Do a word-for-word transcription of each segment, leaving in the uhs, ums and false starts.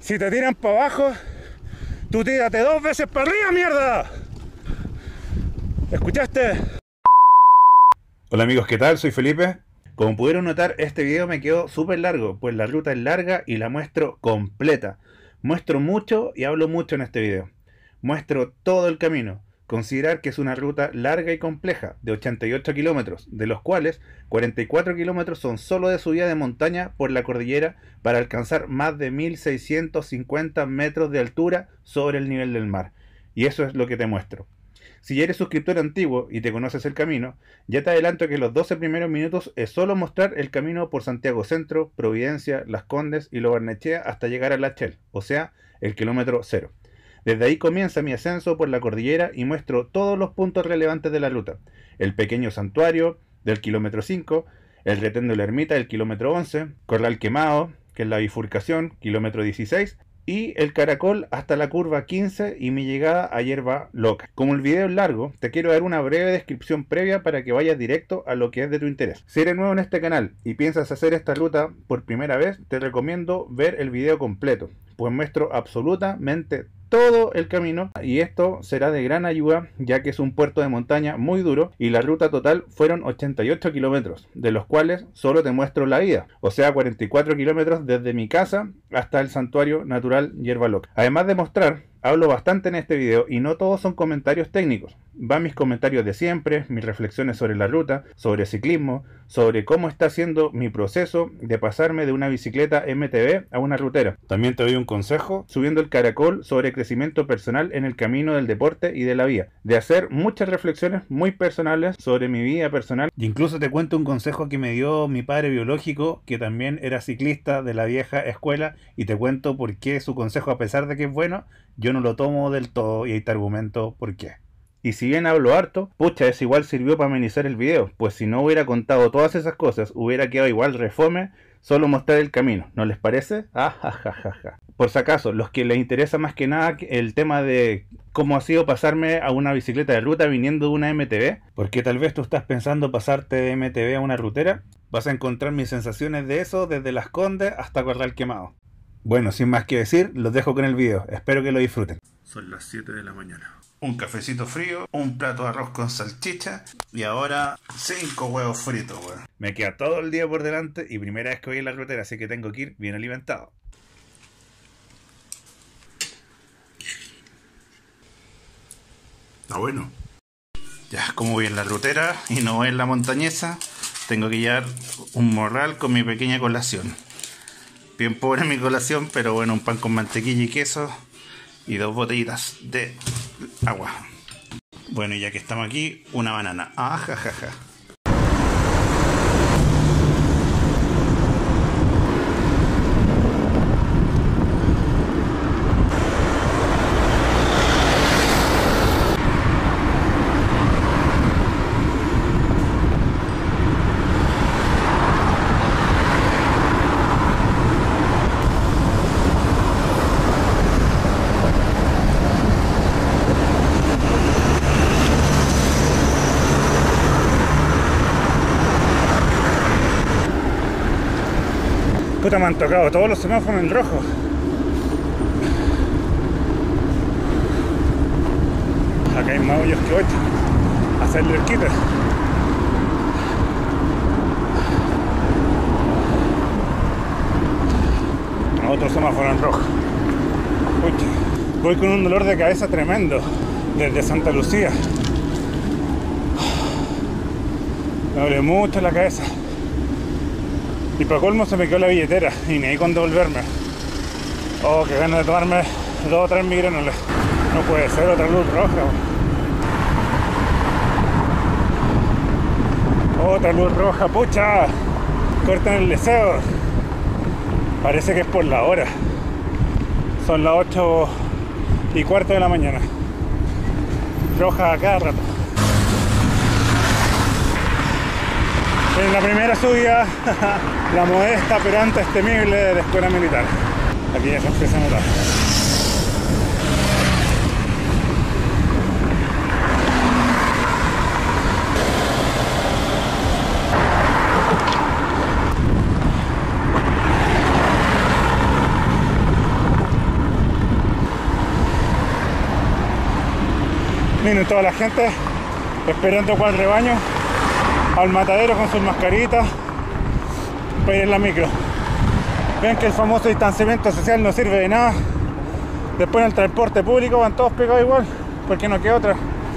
Si te tiran para abajo, tú tírate dos veces para arriba, mierda. ¿Escuchaste? Hola amigos, ¿qué tal? Soy Felipe. Como pudieron notar, este video me quedó súper largo, pues la ruta es larga y la muestro completa. Muestro mucho y hablo mucho en este video. Muestro todo el camino. Considerar que es una ruta larga y compleja, de ochenta y ocho kilómetros, de los cuales cuarenta y cuatro kilómetros son solo de subida de montaña por la cordillera para alcanzar más de mil seiscientos cincuenta metros de altura sobre el nivel del mar. Y eso es lo que te muestro. Si ya eres suscriptor antiguo y te conoces el camino, ya te adelanto que los doce primeros minutos es solo mostrar el camino por Santiago Centro, Providencia, Las Condes y Lo Barnechea hasta llegar a La Chel, o sea, el kilómetro cero. Desde ahí comienza mi ascenso por la cordillera y muestro todos los puntos relevantes de la ruta. El pequeño santuario del kilómetro cinco, el retén de la ermita del kilómetro once, Corral Quemado, que es la bifurcación, kilómetro dieciséis, y el caracol hasta la curva quince y mi llegada a Hierba Loca. Como el video es largo, te quiero dar una breve descripción previa para que vayas directo a lo que es de tu interés. Si eres nuevo en este canal y piensas hacer esta ruta por primera vez, te recomiendo ver el video completo, pues muestro absolutamente todo el camino y esto será de gran ayuda, ya que es un puerto de montaña muy duro y la ruta total fueron ochenta y ocho kilómetros, de los cuales solo te muestro la ida, o sea cuarenta y cuatro kilómetros desde mi casa hasta el santuario natural Hierba Loca. Además de mostrar, hablo bastante en este video y no todos son comentarios técnicos. Van mis comentarios de siempre, mis reflexiones sobre la ruta, sobre ciclismo, sobre cómo está siendo mi proceso de pasarme de una bicicleta M T B a una rutera. También te doy un consejo subiendo el caracol sobre crecimiento personal en el camino del deporte y de la vía, de hacer muchas reflexiones muy personales sobre mi vida personal. Y incluso te cuento un consejo que me dio mi padre biológico, que también era ciclista de la vieja escuela, y te cuento por qué su consejo, a pesar de que es bueno, yo no lo tomo del todo y ahí te argumento por qué. Y si bien hablo harto, pucha, eso igual sirvió para amenizar el video, pues si no hubiera contado todas esas cosas, hubiera quedado igual refome solo mostrar el camino, ¿no les parece? Ah, ja, ja, ja, ja. Por si acaso, los que les interesa más que nada el tema de cómo ha sido pasarme a una bicicleta de ruta viniendo de una M T B, porque tal vez tú estás pensando pasarte de M T B a una rutera, vas a encontrar mis sensaciones de eso desde Las Condes hasta Corral Quemado. Bueno, sin más que decir, los dejo con el video, espero que lo disfruten. Son las siete de la mañana. Un cafecito frío, un plato de arroz con salchicha y ahora cinco huevos fritos, weón. Me queda todo el día por delante y primera vez que voy en la rutera, así que tengo que ir bien alimentado. Está bueno. Ya, como voy en la rutera y no voy en la montañesa, tengo que llevar un morral con mi pequeña colación. Bien pobre mi colación, pero bueno, un pan con mantequilla y queso y dos botellitas de agua. Bueno, y ya que estamos aquí, una banana. Ah, ja, ja, ja. Puta, me han tocado todos los semáforos en rojo. Acá hay más hoyos que ocho. Hacerle el quite. Otro semáforo en rojo. Uy, voy con un dolor de cabeza tremendo desde Santa Lucía. Me duele mucho la cabeza. Y para colmo se me quedó la billetera y ni ahí con devolverme. Oh, qué ganas de tomarme dos o tres migranoles. No puede ser otra luz roja. Otra luz roja, pucha. Cortan el deseo. Parece que es por la hora. Son las ocho y cuarto de la mañana. Roja a cada rato. En la primera subida, la modesta pero antes temible de la escuela militar. Aquí ya se empieza a notar. Miren toda la gente esperando cuál rebaño al matadero con sus mascaritas para ir en la micro. Ven que el famoso distanciamiento social no sirve de nada. Después en el transporte público van todos pegados igual, porque no queda otra.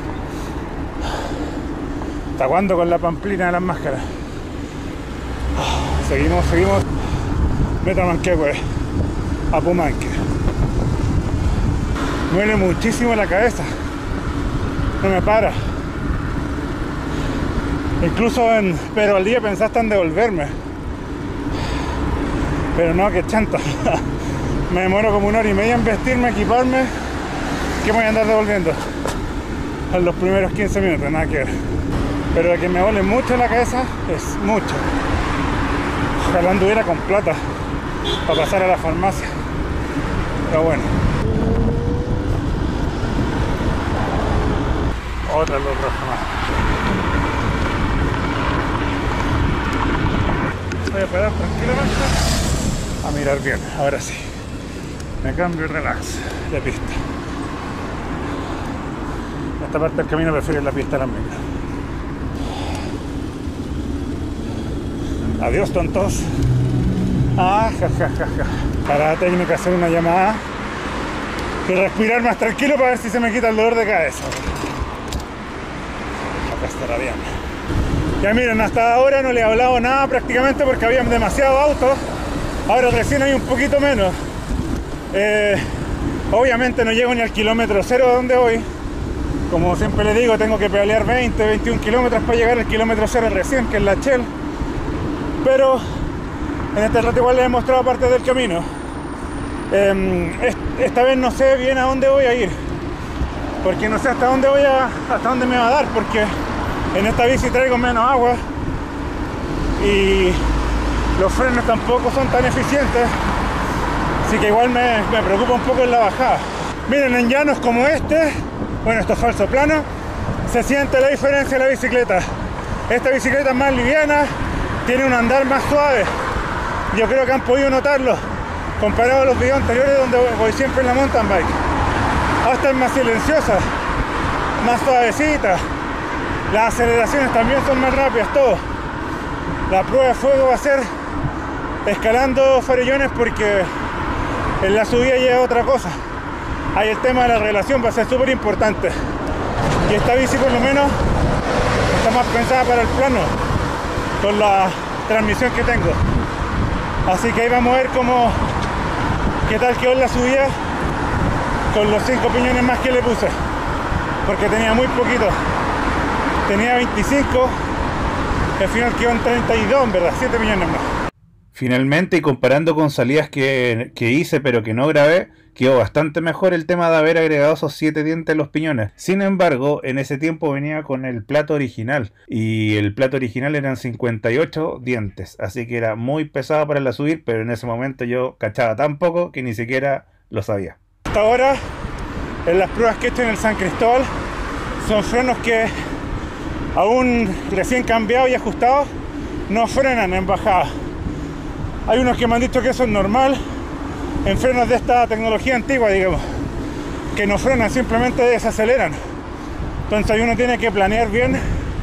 ¿Hasta cuándo con la pamplina de las máscaras? Seguimos, seguimos. Metamanquehue, Apumanque. Me duele muchísimo la cabeza. No me para. Incluso en Pero al día pensaste en devolverme. Pero no, que chanta. Me demoro como una hora y media en vestirme, equiparme. ¿Qué me voy a andar devolviendo? En los primeros quince minutos, nada que ver. Pero de que me duele mucho la cabeza, es mucho. Ojalá anduviera con plata para pasar a la farmacia. Pero bueno. Otra luz roja más. Voy a parar tranquilamente a mirar bien. Ahora sí. Me cambio y relax de pista. Esta parte del camino prefiero la pista también. Adiós, tontos. Ah, ja, ja, ja, ja. Para la técnica hacer una llamada y respirar más tranquilo para ver si se me quita el dolor de cabeza. Acá estará bien. Ya miren, hasta ahora no le he hablado nada prácticamente porque había demasiados autos. Ahora recién hay un poquito menos. Eh, obviamente no llego ni al kilómetro cero de donde voy. Como siempre les digo, tengo que pedalear veinte, veintiún kilómetros para llegar al kilómetro cero recién, que es la Shell. Pero en este rato igual les he mostrado parte del camino. Eh, esta vez no sé bien a dónde voy a ir, porque no sé hasta dónde voy a, hasta dónde me va a dar, porque en esta bici traigo menos agua y los frenos tampoco son tan eficientes, así que igual me, me preocupa un poco en la bajada. Miren, en llanos como este, bueno, esto es falso plano, se siente la diferencia de la bicicleta. Esta bicicleta es más liviana, tiene un andar más suave. Yo creo que han podido notarlo comparado a los videos anteriores donde voy siempre en la mountain bike. Hasta es más silenciosa, más suavecita. Las aceleraciones también son más rápidas, todo. La prueba de fuego va a ser escalando farellones, porque en la subida llega otra cosa. Ahí el tema de la relación va a ser súper importante. Y esta bici por lo menos está más pensada para el plano, con la transmisión que tengo. Así que ahí vamos a ver cómo, qué tal quedó en la subida con los cinco piñones más que le puse, porque tenía muy poquito, tenía veinticinco, al final quedó en treinta y dos, en verdad, siete piñones más. Finalmente, y comparando con salidas que, que hice pero que no grabé, quedó bastante mejor el tema de haber agregado esos siete dientes a los piñones. Sin embargo, en ese tiempo venía con el plato original, y el plato original eran cincuenta y ocho dientes, así que era muy pesado para la subir, pero en ese momento yo cachaba tan poco que ni siquiera lo sabía. Hasta ahora, en las pruebas que he hecho en el San Cristóbal, son frenos que aún recién cambiados y ajustados no frenan en bajada. Hay unos que me han dicho que eso es normal en frenos de esta tecnología antigua, digamos, que no frenan, simplemente desaceleran. Entonces ahí uno tiene que planear bien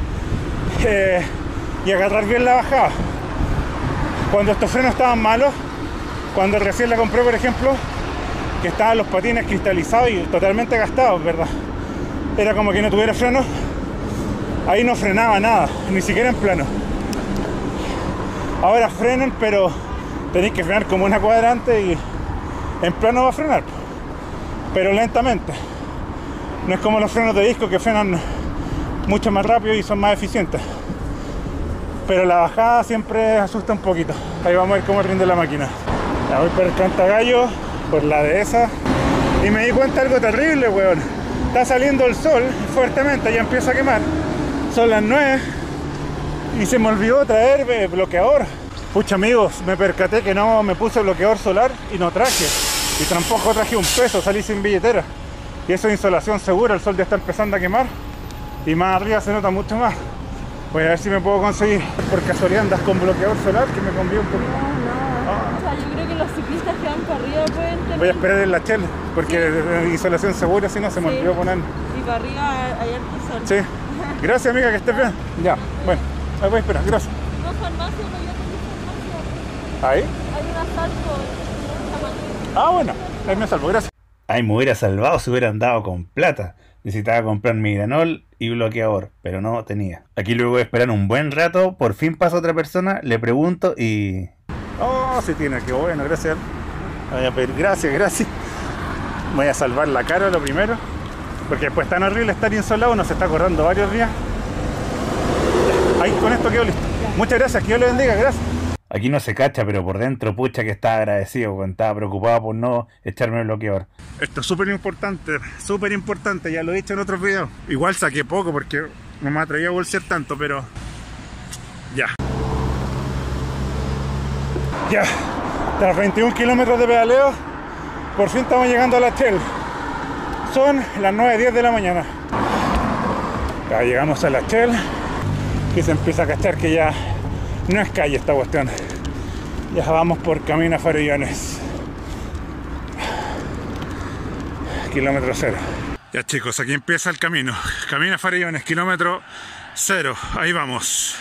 eh, y agarrar bien la bajada. Cuando estos frenos estaban malos, cuando recién la compré, por ejemplo, que estaban los patines cristalizados y totalmente gastados, ¿verdad? Era como que no tuviera frenos. Ahí no frenaba nada, ni siquiera en plano. Ahora frenan, pero tenéis que frenar como una cuadrante y en plano va a frenar, pero lentamente. No es como los frenos de disco que frenan mucho más rápido y son más eficientes. Pero la bajada siempre asusta un poquito. Ahí vamos a ver cómo rinde la máquina. Ya voy por el Cantagallo, por la dehesa, y me di cuenta de algo terrible, weón. Está saliendo el sol fuertemente, ya empieza a quemar. Son las nueve y se me olvidó traer bloqueador. Pucha, amigos, me percaté que no me puse bloqueador solar y no traje. Y tampoco traje un peso, salí sin billetera. Y eso es insolación segura, el sol ya está empezando a quemar. Y más arriba se nota mucho más. Voy a ver si me puedo conseguir. Por casualidad andas con bloqueador solar, que me conviene un poquito. No, no. Ah. O sea, yo creo que los ciclistas que van para arriba pueden tener... Voy a esperar en la Shell, porque sí. Isolación segura, si no se me sí. olvidó poner. Y para arriba hay harto sol. Sí. Gracias, amiga, que estés bien. Ya, bueno, ahí voy a esperar, gracias. No farmacia, no, yo tengo farmacia. ¿Ahí? Hay una salvo. Ah, bueno, ahí me salvo, gracias. Ay, me hubiera salvado si hubiera andado con plata. Necesitaba comprar Migranol y bloqueador, pero no tenía. Aquí luego de esperar un buen rato, por fin pasa otra persona, le pregunto y... Oh, sí tiene, qué bueno, gracias. Voy a pedir gracias, gracias. Voy a salvar la cara lo primero, porque después tan horrible estar insolado, nos está acordando varios días. Ahí con esto quedo listo. Muchas gracias, que Dios le bendiga, gracias. Aquí no se cacha, pero por dentro, pucha que estaba agradecido, porque estaba preocupado por no echarme el bloqueador. Esto es súper importante, súper importante, ya lo he dicho en otros videos. Igual saqué poco porque no me atreví a bolsear tanto, pero... Ya. Ya, tras veintiún kilómetros de pedaleo, por fin estamos llegando a la Shell. Son las nueve diez de la mañana. Ya llegamos a la Shell y se empieza a cachar que ya no es calle esta cuestión. Ya vamos por camino a Farellones. Kilómetro cero. Ya chicos, aquí empieza el camino. Camino a Farellones, kilómetro cero. Ahí vamos.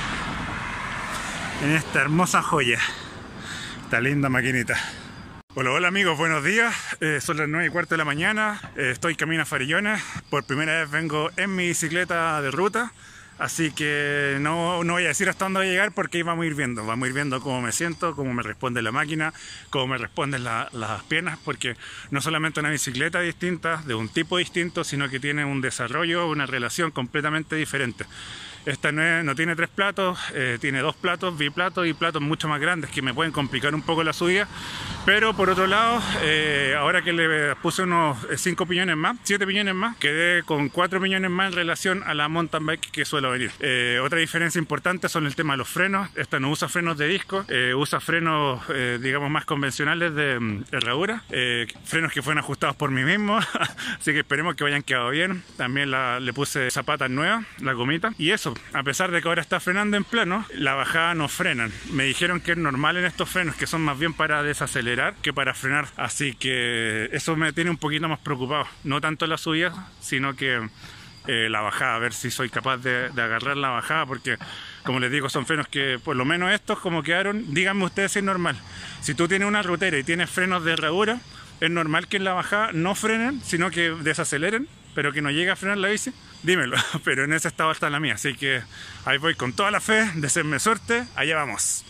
En esta hermosa joya. Esta linda maquinita. Hola, hola amigos, buenos días. Eh, son las nueve y cuarto de la mañana. Eh, estoy camino a Farellones. Por primera vez vengo en mi bicicleta de ruta. Así que no, no voy a decir hasta dónde voy a llegar porque ahí vamos a ir viendo. Vamos a ir viendo cómo me siento, cómo me responde la máquina, cómo me responden la, las piernas. Porque no solamente una bicicleta distinta, de un tipo distinto, sino que tiene un desarrollo, una relación completamente diferente. Esta no, es, no tiene tres platos, eh, tiene dos platos, biplatos y platos mucho más grandes que me pueden complicar un poco la subida. Pero por otro lado, eh, ahora que le puse unos cinco piñones más, siete piñones más, quedé con cuatro piñones más en relación a la mountain bike que suelo venir. Eh, otra diferencia importante son el tema de los frenos. Esta no usa frenos de disco, eh, usa frenos eh, digamos más convencionales de um, herradura, eh, frenos que fueron ajustados por mí mismo, así que esperemos que hayan quedado bien. También la, le puse zapatas nuevas, la gomita, y eso. A pesar de que ahora está frenando en plano, la bajada no frenan. Me dijeron que es normal en estos frenos, que son más bien para desacelerar que para frenar. Así que eso me tiene un poquito más preocupado. No tanto la subida, sino que eh, la bajada. A ver si soy capaz de, de agarrar la bajada, porque como les digo, son frenos que por lo menos estos como quedaron. Díganme ustedes si es normal. Si tú tienes una rutera y tienes frenos de herradura, es normal que en la bajada no frenen, sino que desaceleren, pero que no llegue a frenar la bici. Dímelo, pero en ese estado está la mía, así que ahí voy con toda la fe, deseenme suerte, allá vamos.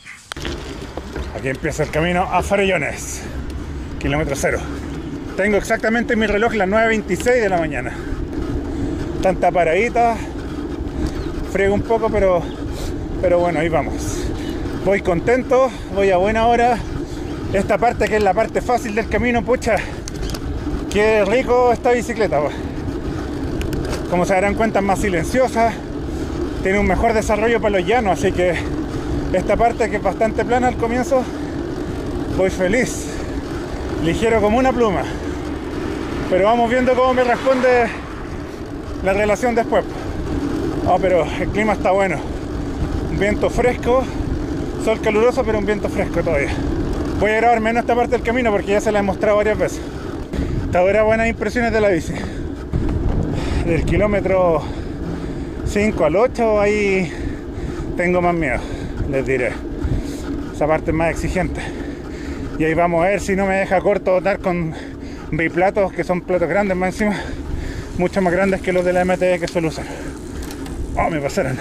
Aquí empieza el camino a Farellones, kilómetro cero. Tengo exactamente en mi reloj las nueve veintiséis de la mañana. Tanta paradita, friego un poco, pero, pero bueno, ahí vamos. Voy contento, voy a buena hora. Esta parte que es la parte fácil del camino, pucha, qué rico esta bicicleta, pues. Como se darán cuenta, es más silenciosa, tiene un mejor desarrollo para los llanos, así que esta parte que es bastante plana al comienzo, voy feliz, ligero como una pluma. Pero vamos viendo cómo me responde la relación después. Oh, pero el clima está bueno, un viento fresco, sol caluroso, pero un viento fresco todavía. Voy a grabar menos esta parte del camino porque ya se la he mostrado varias veces. Hasta ahora buenas impresiones de la bici. Del kilómetro cinco al ocho ahí tengo más miedo, les diré. Esa parte es más exigente. Y ahí vamos a ver si no me deja corto dar con biplatos, que son platos grandes más encima, mucho más grandes que los de la M T E que suelo usar. Oh, me pasaron.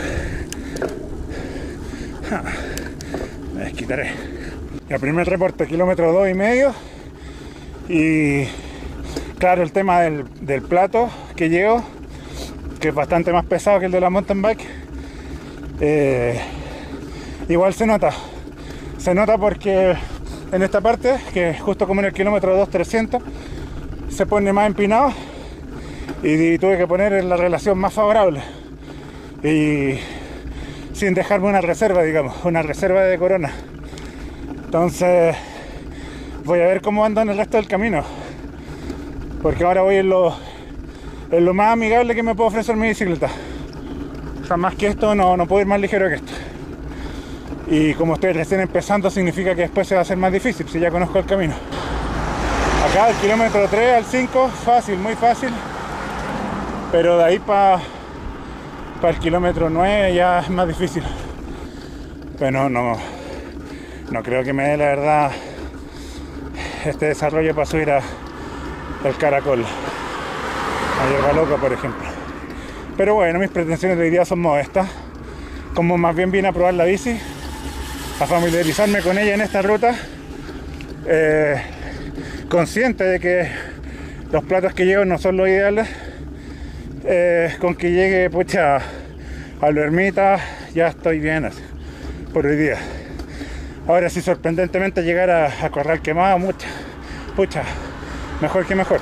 Ah, me desquitaré. El primer reporte, kilómetro dos y medio. Y claro, el tema del, del plato que llevo, que es bastante más pesado que el de la mountain bike, eh, igual se nota. Se nota porque en esta parte, que justo como en el kilómetro dos trescientos, se pone más empinado y, y tuve que poner en la relación más favorable. Y sin dejarme una reserva, digamos, una reserva de corona. Entonces voy a ver cómo ando en el resto del camino, porque ahora voy en lo, en lo más amigable que me puede ofrecer mi bicicleta. O sea, más que esto no, no puedo ir más ligero que esto. Y como estoy recién empezando, significa que después se va a hacer más difícil, si ya conozco el camino. Acá del kilómetro tres al cinco, fácil, muy fácil. Pero de ahí para pa el kilómetro nueve ya es más difícil. Pero no, no creo que me dé la verdad este desarrollo para subir a el Caracol, a Hierba Loca, por ejemplo. Pero bueno, mis pretensiones de hoy día son modestas. Como más bien vine a probar la bici, a familiarizarme con ella en esta ruta, eh, consciente de que los platos que llevo no son los ideales, eh, con que llegue pucha a la ermita ya estoy bien así, por hoy día. Ahora sí, sorprendentemente llegar a, a Corral Quemado, mucha, pucha, mejor que mejor.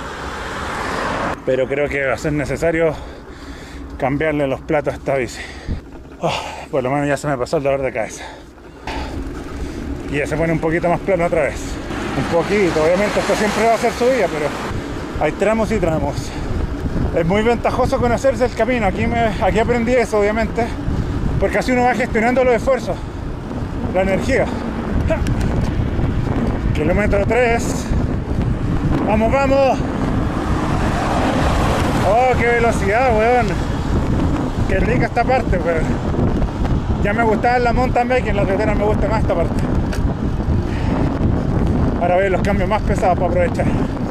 Pero creo que va a ser necesario cambiarle los platos a esta bici. Oh, por lo menos ya se me pasó el dolor de cabeza. Y ya se pone un poquito más plano otra vez. Un poquito, obviamente esto siempre va a ser subida, pero hay tramos y tramos. Es muy ventajoso conocerse el camino. Aquí, me, aquí aprendí eso, obviamente, porque así uno va gestionando los esfuerzos, la energía. ¡Ja! Kilómetro tres. ¡Vamos, vamos! ¡Oh, qué velocidad, weón! ¡Qué rica esta parte, weón! Ya me gustaba en la mountain bike, en la carretera me gusta más esta parte. Ahora voy a los cambios más pesados para aprovechar.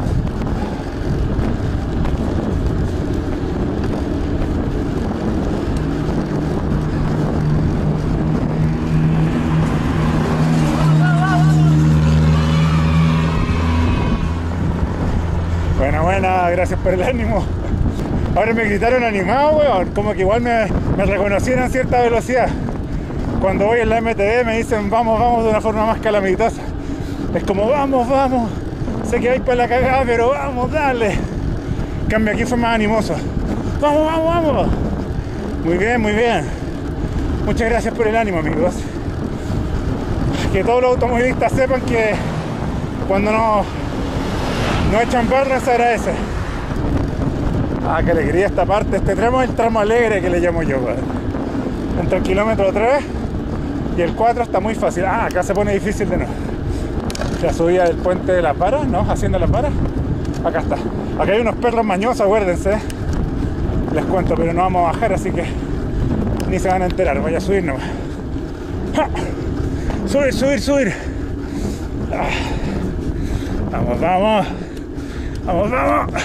Buena, buena, gracias por el ánimo. Ahora me gritaron animado, weón, como que igual me, me reconocieron cierta velocidad. Cuando voy en la M T V me dicen vamos, vamos de una forma más calamitosa. Es como vamos, vamos, sé que vais para la cagada, pero vamos, dale. En cambio aquí fue más animoso. Vamos, vamos, vamos. Muy bien, muy bien. Muchas gracias por el ánimo, amigos. Que todos los automovilistas sepan que cuando no, no echan barra se agradece. Ah, qué alegría esta parte. Este tramo es el tramo alegre que le llamo yo, weón. Entre el kilómetro tres y el cuatro está muy fácil. Ah, acá se pone difícil de nuevo. La subida del puente de La Para, ¿no? Haciendo La Para. Acá está. Acá hay unos perros mañosos, acuérdense. Les cuento, pero no vamos a bajar, así que ni se van a enterar. Voy a subir nomás. ¡Ja! Subir, subir, subir. Ah. Vamos, vamos. Vamos, vamos.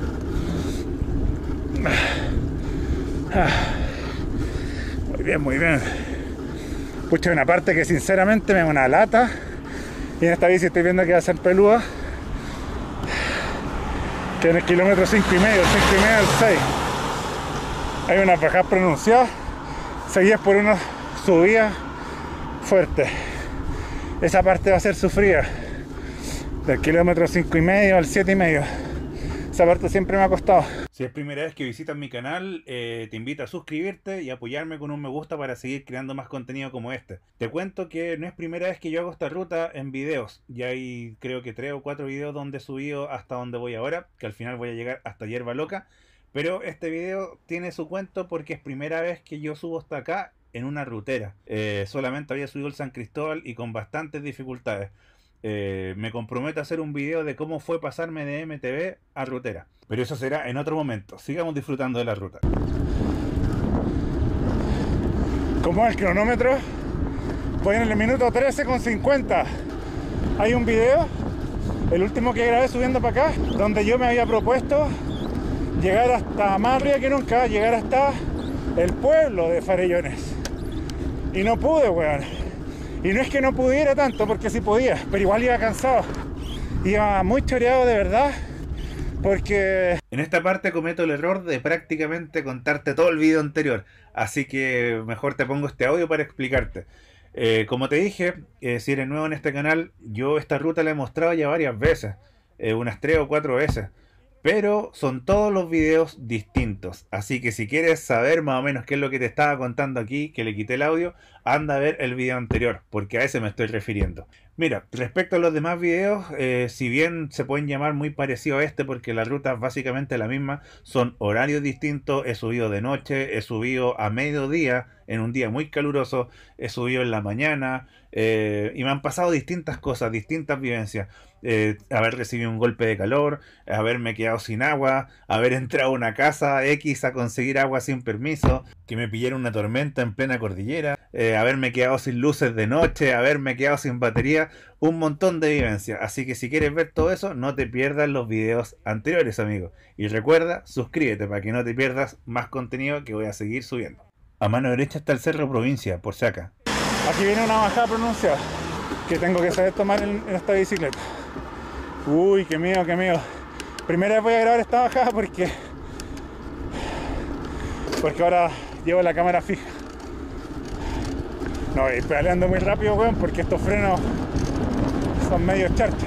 Ah. Muy bien, muy bien. Pucha, una parte que sinceramente me da una lata. Y en esta bici estoy viendo que va a ser peluda. Que en el kilómetro cinco y medio, cinco y medio al seis. Hay unas bajadas pronunciadas, seguidas por unas subidas fuertes. Esa parte va a ser sufrida. Del kilómetro cinco y medio al siete y medio. Esa parte siempre me ha costado. Si es primera vez que visitas mi canal, eh, te invito a suscribirte y apoyarme con un me gusta para seguir creando más contenido como este. Te cuento que no es primera vez que yo hago esta ruta en videos. Ya hay creo que tres o cuatro videos donde he subido hasta donde voy ahora, que al final voy a llegar hasta Hierba Loca. Pero este video tiene su cuento porque es primera vez que yo subo hasta acá en una rutera. Eh, solamente había subido el San Cristóbal y con bastantes dificultades. Eh, me comprometo a hacer un video de cómo fue pasarme de M T V a rutera, pero eso será en otro momento. Sigamos disfrutando de la ruta. Como el cronómetro, voy en el minuto trece con cincuenta. Hay un video, el último que grabé subiendo para acá, donde yo me había propuesto llegar hasta más arriba que nunca, llegar hasta el pueblo de Farellones. Y no pude, weón. Y no es que no pudiera tanto, porque sí podía, pero igual iba cansado. Iba muy choreado de verdad, porque... En esta parte cometo el error de prácticamente contarte todo el video anterior, así que mejor te pongo este audio para explicarte. Eh, como te dije, eh, si eres nuevo en este canal, yo esta ruta la he mostrado ya varias veces, eh, unas tres o cuatro veces. Pero son todos los videos distintos, así que si quieres saber más o menos qué es lo que te estaba contando aquí, que le quité el audio, anda a ver el video anterior, porque a ese me estoy refiriendo. Mira, respecto a los demás videos, eh, si bien se pueden llamar muy parecido a este, porque la ruta es básicamente la misma, son horarios distintos, he subido de noche, he subido a mediodía, en un día muy caluroso, he subido en la mañana, eh, y me han pasado distintas cosas, distintas vivencias. Eh, haber recibido un golpe de calor, haberme quedado sin agua, haber entrado a una casa X a conseguir agua sin permiso, que me pillara una tormenta en plena cordillera, eh, haberme quedado sin luces de noche, haberme quedado sin batería, un montón de vivencias. Así que si quieres ver todo eso, no te pierdas los videos anteriores, amigos. Y recuerda, suscríbete para que no te pierdas más contenido que voy a seguir subiendo. A mano derecha está el Cerro Provincia, por si acá. Aquí viene una bajada pronunciada que tengo que saber tomar en, en esta bicicleta. Uy, qué miedo, qué miedo. Primera vez voy a grabar esta bajada porque porque ahora llevo la cámara fija. No voy pedaleando muy rápido, weón, porque estos frenos son medio charcha.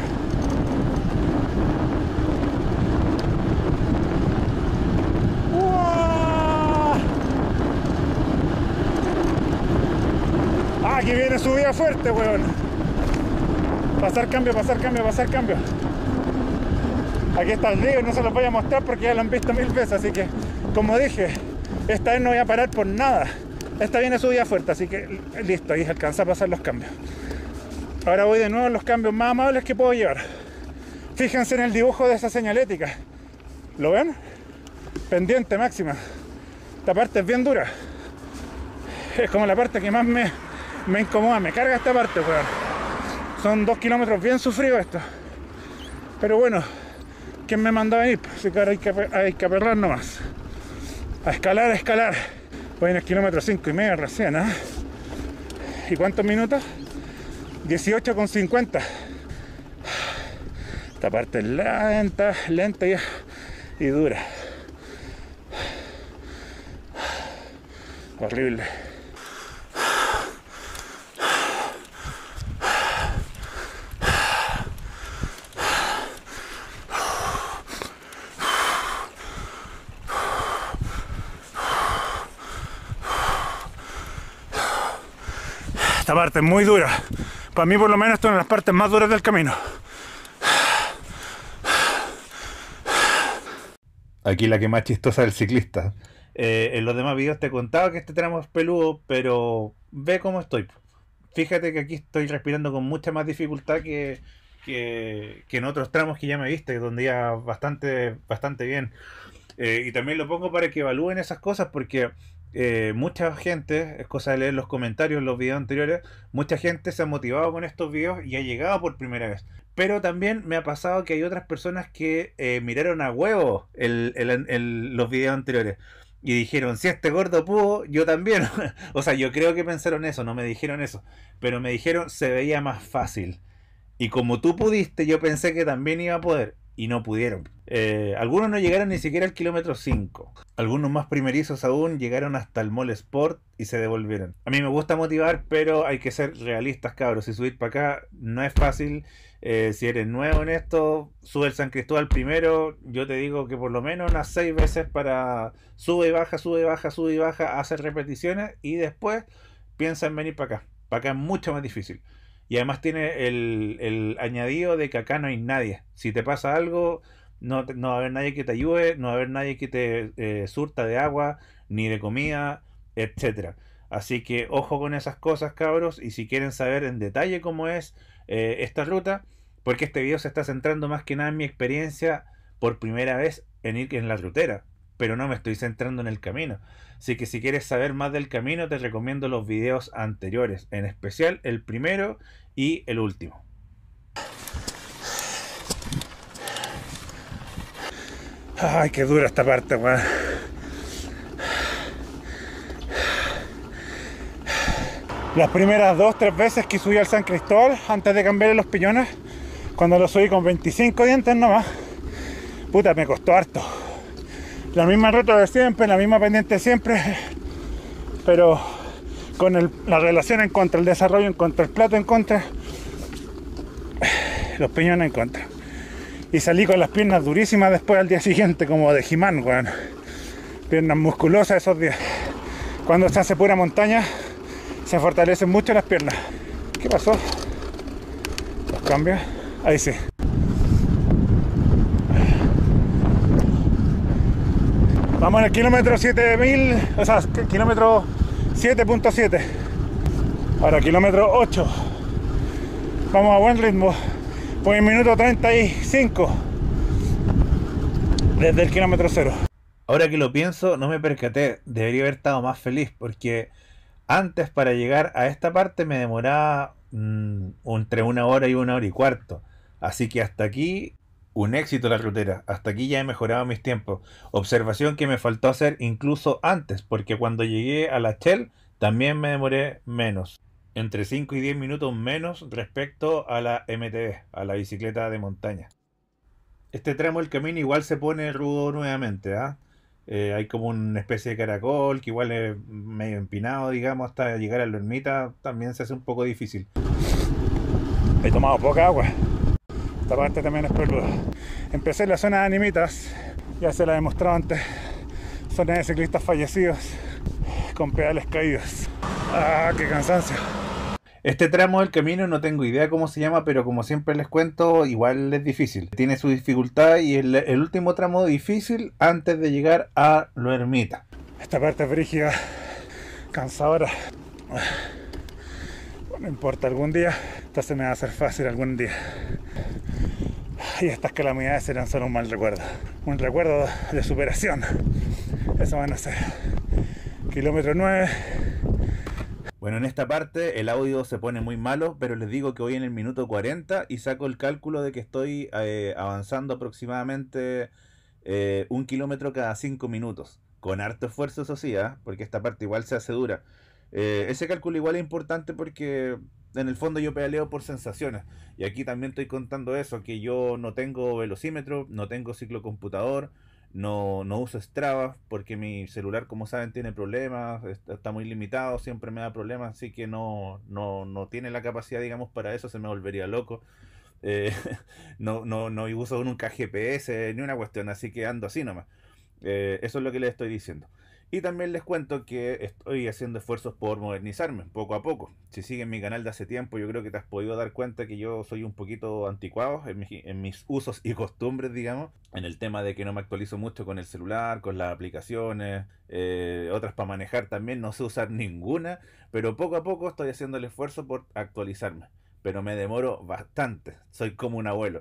Ah, aquí viene subida fuerte, weón. Pasar cambio, pasar cambio, pasar cambio. Aquí está el río, no se los voy a mostrar porque ya lo han visto mil veces, así que, como dije, esta vez no voy a parar por nada. Esta viene subida fuerte, así que listo, ahí alcanza a pasar los cambios. Ahora voy de nuevo en los cambios más amables que puedo llevar. Fíjense en el dibujo de esa señalética. ¿Lo ven? Pendiente máxima. Esta parte es bien dura. Es como la parte que más me, me incomoda, me carga esta parte, weón. Son dos kilómetros bien sufridos esto. Pero bueno, ¿quién me mandó a venir? Así que ahora hay que, hay que aperrar nomás. A escalar, a escalar. Voy en el kilómetro cinco y medio recién, ¿eh? ¿Y cuántos minutos? dieciocho con cincuenta. Esta parte es lenta, lenta y, y dura. Horrible. Esta parte es muy dura. Para mí, por lo menos, esto es una de las partes más duras del camino. Aquí la que más chistosa del ciclista. Eh, en los demás videos te he contado que este tramo es peludo, pero ve cómo estoy. Fíjate que aquí estoy respirando con mucha más dificultad que, que, que en otros tramos que ya me viste, donde ya bastante, bastante bien. Eh, y también lo pongo para que evalúen esas cosas, porque eh, mucha gente, es cosa de leer los comentarios en los videos anteriores, mucha gente se ha motivado con estos videos y ha llegado por primera vez. Pero también me ha pasado que hay otras personas que eh, miraron a huevo el, el, el, los videos anteriores y dijeron, si este gordo pudo, yo también. O sea, yo creo que pensaron eso, no me dijeron eso, pero me dijeron, se veía más fácil. Y como tú pudiste, yo pensé que también iba a poder. Y no pudieron. Eh, algunos no llegaron ni siquiera al kilómetro cinco. Algunos más primerizos aún llegaron hasta el Mall Sport y se devolvieron. A mí me gusta motivar, pero hay que ser realistas, cabros. Si subir para acá no es fácil. Eh, si eres nuevo en esto, sube el San Cristóbal primero. Yo te digo que por lo menos unas seis veces para sube y baja, sube y baja, sube y baja, hacer repeticiones y después piensa en venir para acá. Para acá es mucho más difícil. Y además tiene el, el añadido de que acá no hay nadie. Si te pasa algo, no, no va a haber nadie que te ayude, no va a haber nadie que te eh, surta de agua, ni de comida, etcétera. Así que ojo con esas cosas, cabros. Y si quieren saber en detalle cómo es eh, esta ruta, porque este video se está centrando más que nada en mi experiencia por primera vez en ir en la rutera, pero no me estoy centrando en el camino. Así que si quieres saber más del camino, te recomiendo los videos anteriores, en especial el primero y el último. Ay, qué dura esta parte, weón. Las primeras dos, tres veces que subí al San Cristóbal, antes de cambiarle los piñones, cuando lo subí con veinticinco dientes nomás, puta, me costó harto. La misma ruta de siempre, la misma pendiente de siempre, pero con el, la relación en contra, el desarrollo en contra, el plato en contra, los piñones en contra. Y salí con las piernas durísimas después al día siguiente, como de He-Man, weón. Piernas musculosas esos días. Cuando se hace pura montaña, se fortalecen mucho las piernas. ¿Qué pasó? Los cambios. Ahí sí. Vamos en el kilómetro siete mil, o sea, kilómetro siete punto siete. Ahora kilómetro ocho. Vamos a buen ritmo. Voy en minuto treinta y cinco. Desde el kilómetro cero. Ahora que lo pienso, no me percaté. Debería haber estado más feliz porque antes para llegar a esta parte me demoraba mmm, entre una hora y una hora y cuarto. Así que hasta aquí un éxito la rutera. Hasta aquí ya he mejorado mis tiempos. Observación que me faltó hacer incluso antes, porque cuando llegué a la Shell también me demoré menos. Entre cinco y diez minutos menos respecto a la M T B, a la bicicleta de montaña. Este tramo del camino igual se pone rudo nuevamente, ¿ah? Eh, hay como una especie de caracol que igual es medio empinado, digamos, hasta llegar a la ermita también se hace un poco difícil. He tomado poca agua. Esta parte también es peluda. Empecé en la zona de Animitas, ya se la he mostrado antes. Zona de ciclistas fallecidos con pedales caídos. ¡Ah, qué cansancio! Este tramo del camino no tengo idea cómo se llama, pero como siempre les cuento, igual es difícil. Tiene su dificultad y el, el último tramo difícil antes de llegar a la ermita. Esta parte es brígida, cansadora. No importa, algún día esto se me va a hacer fácil algún día. Y estas calamidades serán solo un mal recuerdo. Un recuerdo de superación. Eso van a ser. Kilómetro nueve. Bueno, en esta parte el audio se pone muy malo, pero les digo que voy en el minuto cuarenta y saco el cálculo de que estoy eh, avanzando aproximadamente eh, un kilómetro cada cinco minutos. Con harto esfuerzo, eso sí, ¿eh? Porque esta parte igual se hace dura. Eh, ese cálculo igual es importante porque en el fondo yo pedaleo por sensaciones. Y aquí también estoy contando eso, que yo no tengo velocímetro, no tengo ciclocomputador. No, no uso Strava porque mi celular, como saben, tiene problemas, está muy limitado, siempre me da problemas, así que no, no, no tiene la capacidad, digamos, para eso, se me volvería loco. Eh, no, no, no uso nunca G P S ni una cuestión, así que ando así nomás. Eh, eso es lo que les estoy diciendo. Y también les cuento que estoy haciendo esfuerzos por modernizarme, poco a poco. Si siguen mi canal de hace tiempo, yo creo que te has podido dar cuenta que yo soy un poquito anticuado en, mi, en mis usos y costumbres, digamos. En el tema de que no me actualizo mucho con el celular, con las aplicaciones, eh, otras para manejar también, no sé usar ninguna. Pero poco a poco estoy haciendo el esfuerzo por actualizarme. Pero me demoro bastante, soy como un abuelo.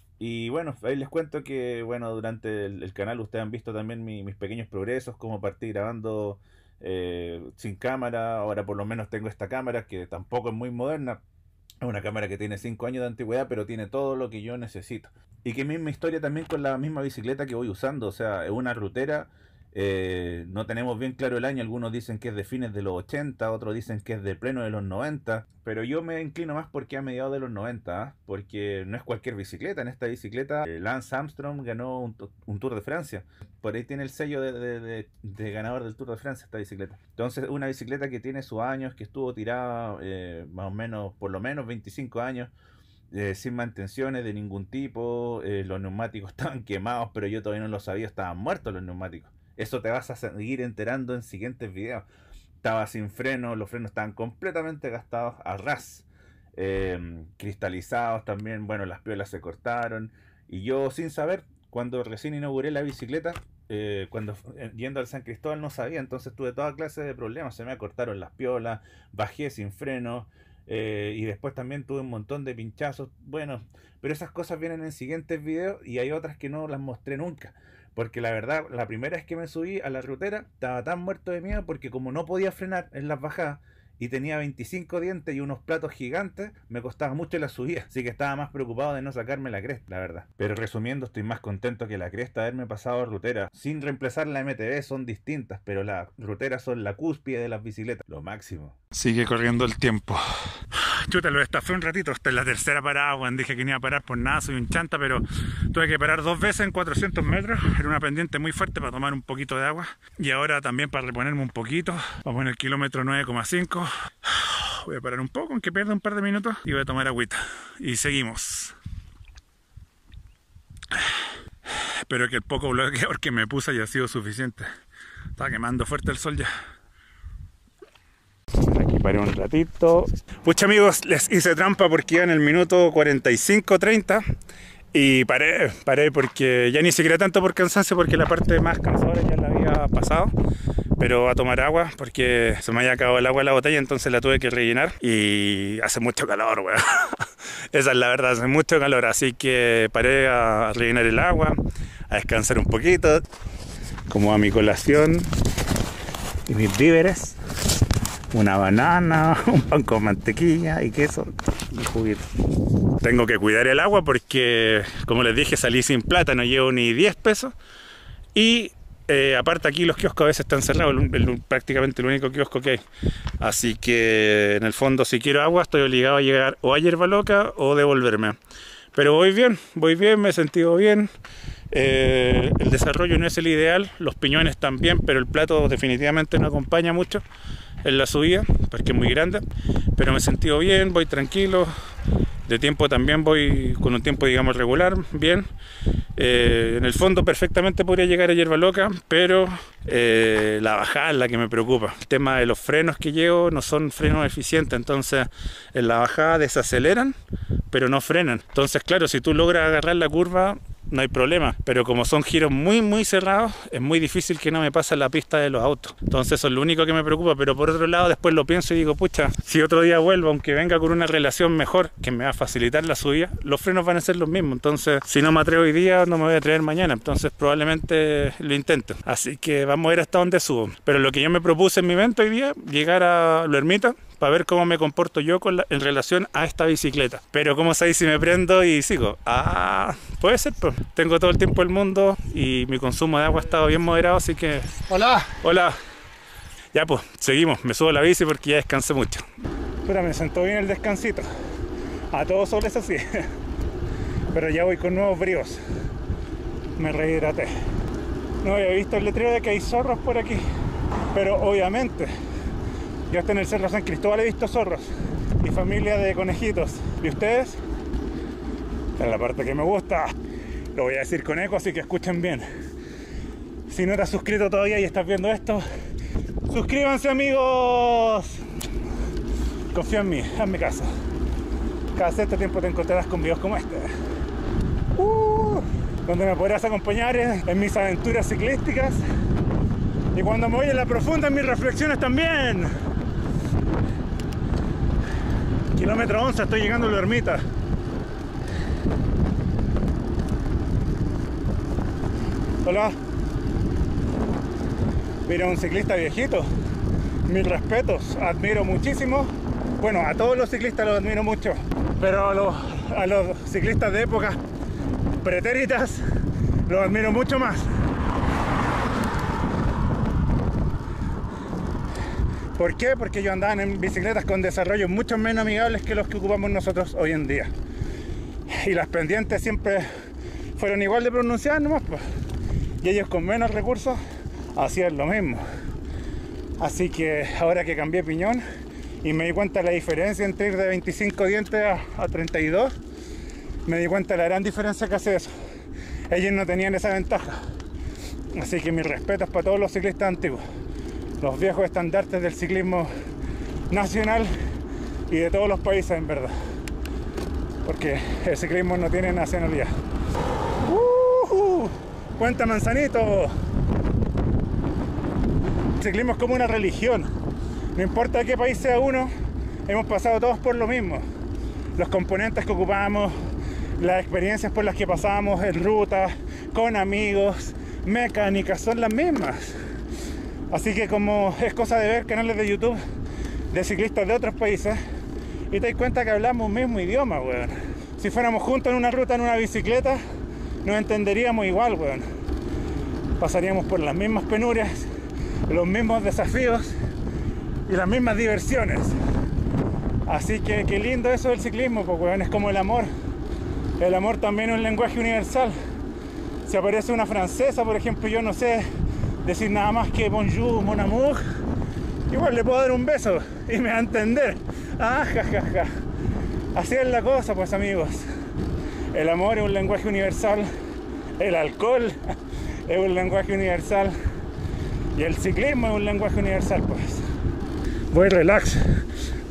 Y bueno, ahí les cuento que bueno, durante el, el canal ustedes han visto también mi, mis pequeños progresos, como partí grabando eh, sin cámara. Ahora por lo menos tengo esta cámara que tampoco es muy moderna. Es una cámara que tiene cinco años de antigüedad, pero tiene todo lo que yo necesito. Y que misma historia también con la misma bicicleta que voy usando. O sea, es una rutera. Eh, no tenemos bien claro el año, algunos dicen que es de fines de los ochenta, otros dicen que es de pleno de los noventa, pero yo me inclino más porque a mediados de los noventa, ¿eh? Porque no es cualquier bicicleta. En esta bicicleta eh, Lance Armstrong ganó un, un Tour de Francia, por ahí tiene el sello de, de, de, de ganador del Tour de Francia esta bicicleta. Entonces una bicicleta que tiene sus años, que estuvo tirada eh, más o menos, por lo menos veinticinco años, Eh, sin mantenciones de ningún tipo. Eh, los neumáticos estaban quemados, pero yo todavía no lo sabía, estaban muertos los neumáticos. Eso te vas a seguir enterando en siguientes videos. Estaba sin freno, los frenos estaban completamente gastados a ras, eh, cristalizados también. Bueno, las piolas se cortaron y yo sin saber, cuando recién inauguré la bicicleta, eh, cuando eh, yendo al San Cristóbal no sabía, entonces tuve toda clase de problemas. Se me cortaron las piolas, bajé sin freno. Eh, y después también tuve un montón de pinchazos. Bueno, pero esas cosas vienen en siguientes videos y hay otras que no las mostré nunca. Porque la verdad, la primera vez que me subí a la rutera estaba tan muerto de miedo porque como no podía frenar en las bajadas y tenía veinticinco dientes y unos platos gigantes, me costaba mucho la subida. Así que estaba más preocupado de no sacarme la cresta, la verdad. Pero resumiendo, estoy más contento que la cresta de haberme pasado a rutera. Sin reemplazar la M T B, son distintas, pero las ruteras son la cúspide de las bicicletas. Lo máximo. Sigue corriendo el tiempo. Chuta, lo estafé un ratito. Esta es la tercera parada, bueno, dije que no iba a parar por nada, soy un chanta, pero tuve que parar dos veces en cuatrocientos metros. Era una pendiente muy fuerte para tomar un poquito de agua. Y ahora también para reponerme un poquito. Vamos en el kilómetro nueve coma cinco. Voy a parar un poco, aunque pierda un par de minutos, y voy a tomar agüita. Y seguimos. Espero que el poco bloqueador que me puse haya sido suficiente. Está quemando fuerte el sol ya. Aquí paré un ratito. Pucha amigos, les hice trampa porque iba en el minuto cuarenta y cinco treinta y paré, paré porque ya ni siquiera tanto por cansancio, porque la parte más cansadora ya la había pasado, pero a tomar agua porque se me había acabado el agua en la botella, entonces la tuve que rellenar y hace mucho calor, weón. Esa es la verdad, hace mucho calor, así que paré a rellenar el agua, a descansar un poquito, como a mi colación y mis víveres, una banana, un pan con mantequilla y queso y juguito. Tengo que cuidar el agua porque, como les dije, salí sin plata, no llevo ni diez pesos y eh, aparte aquí los kioscos a veces están cerrados, el, el, prácticamente el único kiosco que hay. Así que en el fondo, si quiero agua estoy obligado a llegar o a Hierba Loca o devolverme. Pero voy bien, voy bien, me he sentido bien. Eh, el desarrollo no es el ideal, los piñones también, pero el plato definitivamente no acompaña mucho en la subida porque es muy grande. Pero me he sentido bien, voy tranquilo. De tiempo también voy con un tiempo, digamos, regular, bien. Eh, en el fondo perfectamente podría llegar a Hierba Loca, pero eh, la bajada es la que me preocupa. El tema de los frenos que llevo no son frenos eficientes, entonces en la bajada desaceleran, pero no frenan. Entonces, claro, si tú logras agarrar la curva, no hay problema, pero como son giros muy muy cerrados, es muy difícil que no me pase la pista de los autos. Entonces eso es lo único que me preocupa, pero por otro lado después lo pienso y digo, pucha, si otro día vuelvo, aunque venga con una relación mejor que me va a facilitar la subida, los frenos van a ser los mismos. Entonces si no me atrevo hoy día, no me voy a atrever mañana, entonces probablemente lo intento. Así que vamos a ver hasta dónde subo. Pero lo que yo me propuse en mi evento hoy día, llegar a La Ermita para ver cómo me comporto yo con la, en relación a esta bicicleta. Pero cómo sabéis si me prendo y sigo. Ah, puede ser, pues. Tengo todo el tiempo del mundo y mi consumo de agua ha estado bien moderado, así que... Hola. Hola. Ya pues, seguimos. Me subo a la bici porque ya descansé mucho. Pero me sentó bien el descansito. A todos soles así. Pero ya voy con nuevos bríos. Me rehidraté. No había visto el letrero de que hay zorros por aquí. Pero obviamente... yo hasta en el Cerro San Cristóbal he visto zorros y familia de conejitos. ¿Y ustedes? Esta es la parte que me gusta. Lo voy a decir con eco, así que escuchen bien. Si no estás suscrito todavía y estás viendo esto, suscríbanse, amigos. Confía en mí, en mi casa. Cada cierto tiempo te encontrarás con videos como este, uh, donde me podrás acompañar en, en mis aventuras ciclísticas y cuando me voy en la profunda en mis reflexiones también. Kilómetro once, estoy llegando a La Ermita. Hola. Mira, un ciclista viejito. Mis respetos, admiro muchísimo. Bueno, a todos los ciclistas los admiro mucho, pero a los, a los ciclistas de épocas pretéritas los admiro mucho más. ¿Por qué? Porque ellos andaban en bicicletas con desarrollos mucho menos amigables que los que ocupamos nosotros hoy en día. Y las pendientes siempre fueron igual de pronunciadas nomás, pues. Y ellos con menos recursos hacían lo mismo. Así que ahora que cambié piñón y me di cuenta de la diferencia entre ir de veinticinco dientes a, a treinta y dos, me di cuenta de la gran diferencia que hace eso. Ellos no tenían esa ventaja. Así que mis respetos para todos los ciclistas antiguos, los viejos estandartes del ciclismo nacional y de todos los países, en verdad, porque el ciclismo no tiene nacionalidad. Uh-huh. Puente Manzanito. El ciclismo es como una religión, no importa de qué país sea uno, hemos pasado todos por lo mismo. Los componentes que ocupamos, las experiencias por las que pasamos en ruta, con amigos, mecánicas, son las mismas. Así que como es cosa de ver canales de YouTube de ciclistas de otros países y te das cuenta que hablamos un mismo idioma, weón. Si fuéramos juntos en una ruta en una bicicleta, nos entenderíamos igual, weón. Pasaríamos por las mismas penurias, los mismos desafíos y las mismas diversiones. Así que qué lindo eso del ciclismo, pues, weón, es como el amor. El amor también es un lenguaje universal. Si aparece una francesa, por ejemplo, yo no sé decir nada más que bonjour, mon amour, igual le puedo dar un beso y me va a entender. Ah, ja, ja, ja. Así es la cosa, pues, amigos. El amor es un lenguaje universal, el alcohol es un lenguaje universal y el ciclismo es un lenguaje universal, pues. Voy relax.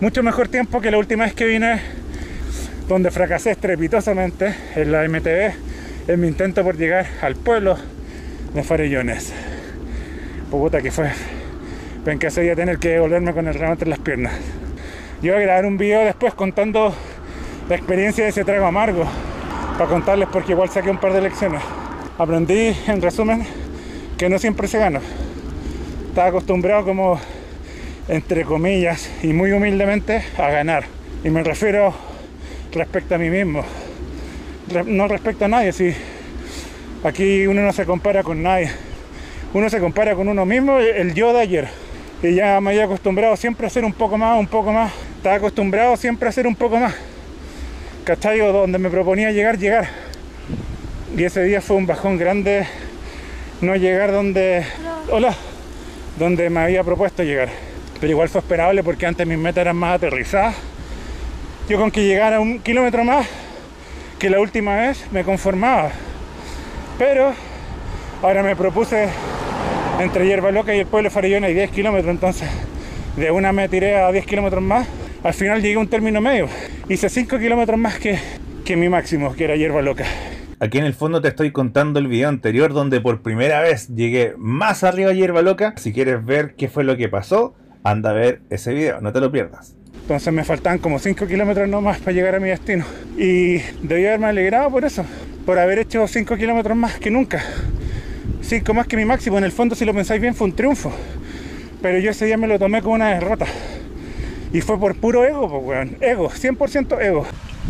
mucho mejor tiempo que la última vez que vine, donde fracasé estrepitosamente en la M T B en mi intento por llegar al pueblo de Farellones. Puta que fue. Ven que ese día tener que devolverme con el ramo entre las piernas. Yo voy a grabar un video después contando la experiencia de ese trago amargo, para contarles, porque igual saqué un par de lecciones. Aprendí, en resumen, que no siempre se gana. Estaba acostumbrado, como entre comillas y muy humildemente, a ganar. Y me refiero respecto a mí mismo, no respecto a nadie. Si aquí uno no se compara con nadie, uno se compara con uno mismo, el yo de ayer. Y ya me había acostumbrado siempre a hacer un poco más, un poco más. Estaba acostumbrado siempre a hacer un poco más. ¿Cachai? Donde me proponía llegar, llegar. Y ese día fue un bajón grande no llegar donde... Hola. Donde me había propuesto llegar. Pero igual fue esperable, porque antes mis metas eran más aterrizadas. Yo con que llegara un kilómetro más que la última vez me conformaba. Pero ahora me propuse entre Hierba Loca y el pueblo de Farellones hay diez kilómetros, entonces de una me tiré a diez kilómetros más. Al final llegué a un término medio. Hice cinco kilómetros más que, que mi máximo, que era Hierba Loca. Aquí en el fondo te estoy contando el video anterior donde por primera vez llegué más arriba a Hierba Loca. Si quieres ver qué fue lo que pasó, anda a ver ese video, no te lo pierdas. Entonces me faltaban como cinco kilómetros nomás para llegar a mi destino. Y debí haberme alegrado por eso, por haber hecho cinco kilómetros más que nunca. cinco más que mi máximo. En el fondo, si lo pensáis bien, fue un triunfo. Pero yo ese día me lo tomé como una derrota. Y fue por puro ego, pues, weón. Ego, cien por ciento ego.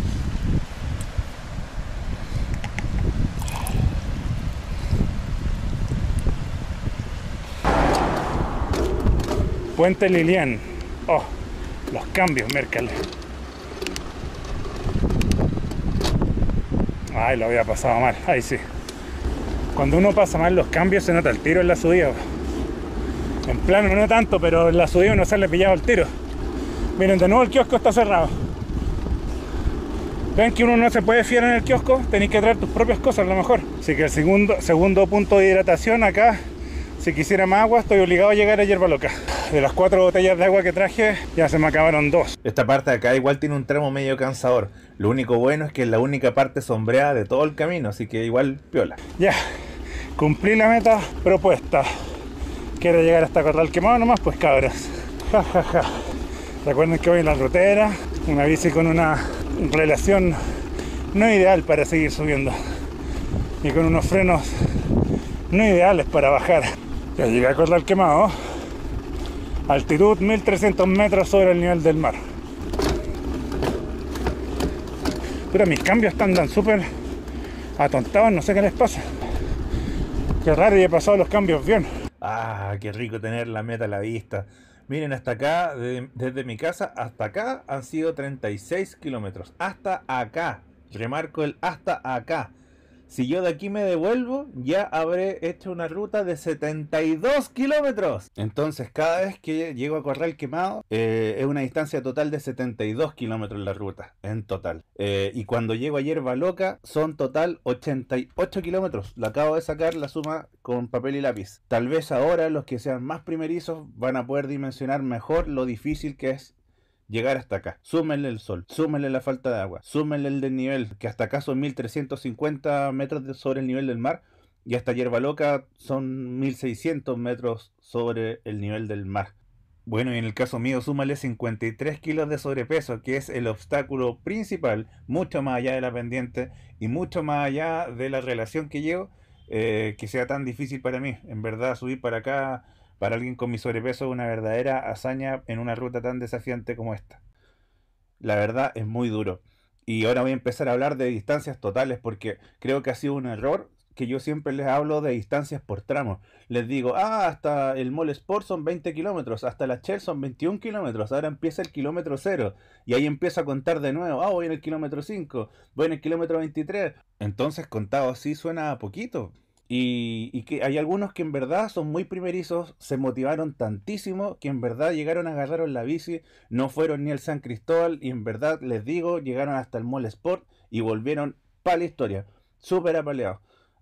Puente Lilian. Oh, los cambios, Merkel. Ay, lo había pasado mal. Ahí sí. Cuando uno pasa mal los cambios se nota el tiro en la subida. En plano no tanto, pero en la subida uno sale pillado el tiro. Miren, de nuevo el kiosco está cerrado. Ven que uno no se puede fiar en el kiosco, tenéis que traer tus propias cosas a lo mejor. Así que el segundo, segundo punto de hidratación acá, si quisiera más agua, estoy obligado a llegar a Hierba Loca. De las cuatro botellas de agua que traje, ya se me acabaron dos. Esta parte de acá igual tiene un tramo medio cansador. Lo único bueno es que es la única parte sombreada de todo el camino, así que igual piola. Ya, cumplí la meta propuesta. Quiero llegar hasta Corral Quemado nomás, pues cabras. Ja, ja, ja. Recuerden que voy en la rutera, una bici con una relación no ideal para seguir subiendo. Y con unos frenos no ideales para bajar. Ya llegué a Corral Quemado. Altitud mil trescientos metros sobre el nivel del mar. Pero mis cambios andan súper atontados, no sé qué les pasa. Qué raro, y he pasado los cambios bien. Ah, qué rico tener la meta a la vista. Miren, hasta acá, de, desde mi casa hasta acá han sido treinta y seis kilómetros. Hasta acá. Remarco el hasta acá. Si yo de aquí me devuelvo, ya habré hecho una ruta de setenta y dos kilómetros. Entonces, cada vez que llego a Corral Quemado, eh, es una distancia total de setenta y dos kilómetros la ruta, en total. Eh, y cuando llego a Hierba Loca, son total ochenta y ocho kilómetros. La acabo de sacar la suma con papel y lápiz. Tal vez ahora los que sean más primerizos van a poder dimensionar mejor lo difícil que es llegar hasta acá. Súmenle el sol, súmenle la falta de agua, súmenle el desnivel, que hasta acá son mil trescientos cincuenta metros de sobre el nivel del mar, y hasta Hierba Loca son mil seiscientos metros sobre el nivel del mar. Bueno, y en el caso mío, súmale cincuenta y tres kilos de sobrepeso, que es el obstáculo principal, mucho más allá de la pendiente y mucho más allá de la relación que llevo, eh, que sea tan difícil para mí. En verdad, subir para acá, para alguien con mi sobrepeso, es una verdadera hazaña en una ruta tan desafiante como esta. La verdad es muy duro. Y ahora voy a empezar a hablar de distancias totales, porque creo que ha sido un error que yo siempre les hablo de distancias por tramos. Les digo, ah, hasta el Mall Sport son veinte kilómetros, hasta la Shell son veintiún kilómetros, ahora empieza el kilómetro cero. Y ahí empiezo a contar de nuevo, ah, voy en el kilómetro cinco, voy en el kilómetro veintitrés. Entonces, contado así suena a poquito. Y, y que hay algunos que en verdad son muy primerizos, se motivaron tantísimo que en verdad llegaron, agarraron la bici, no fueron ni al San Cristóbal y en verdad les digo, llegaron hasta el Mall Sport y volvieron para la historia, súper apaleados.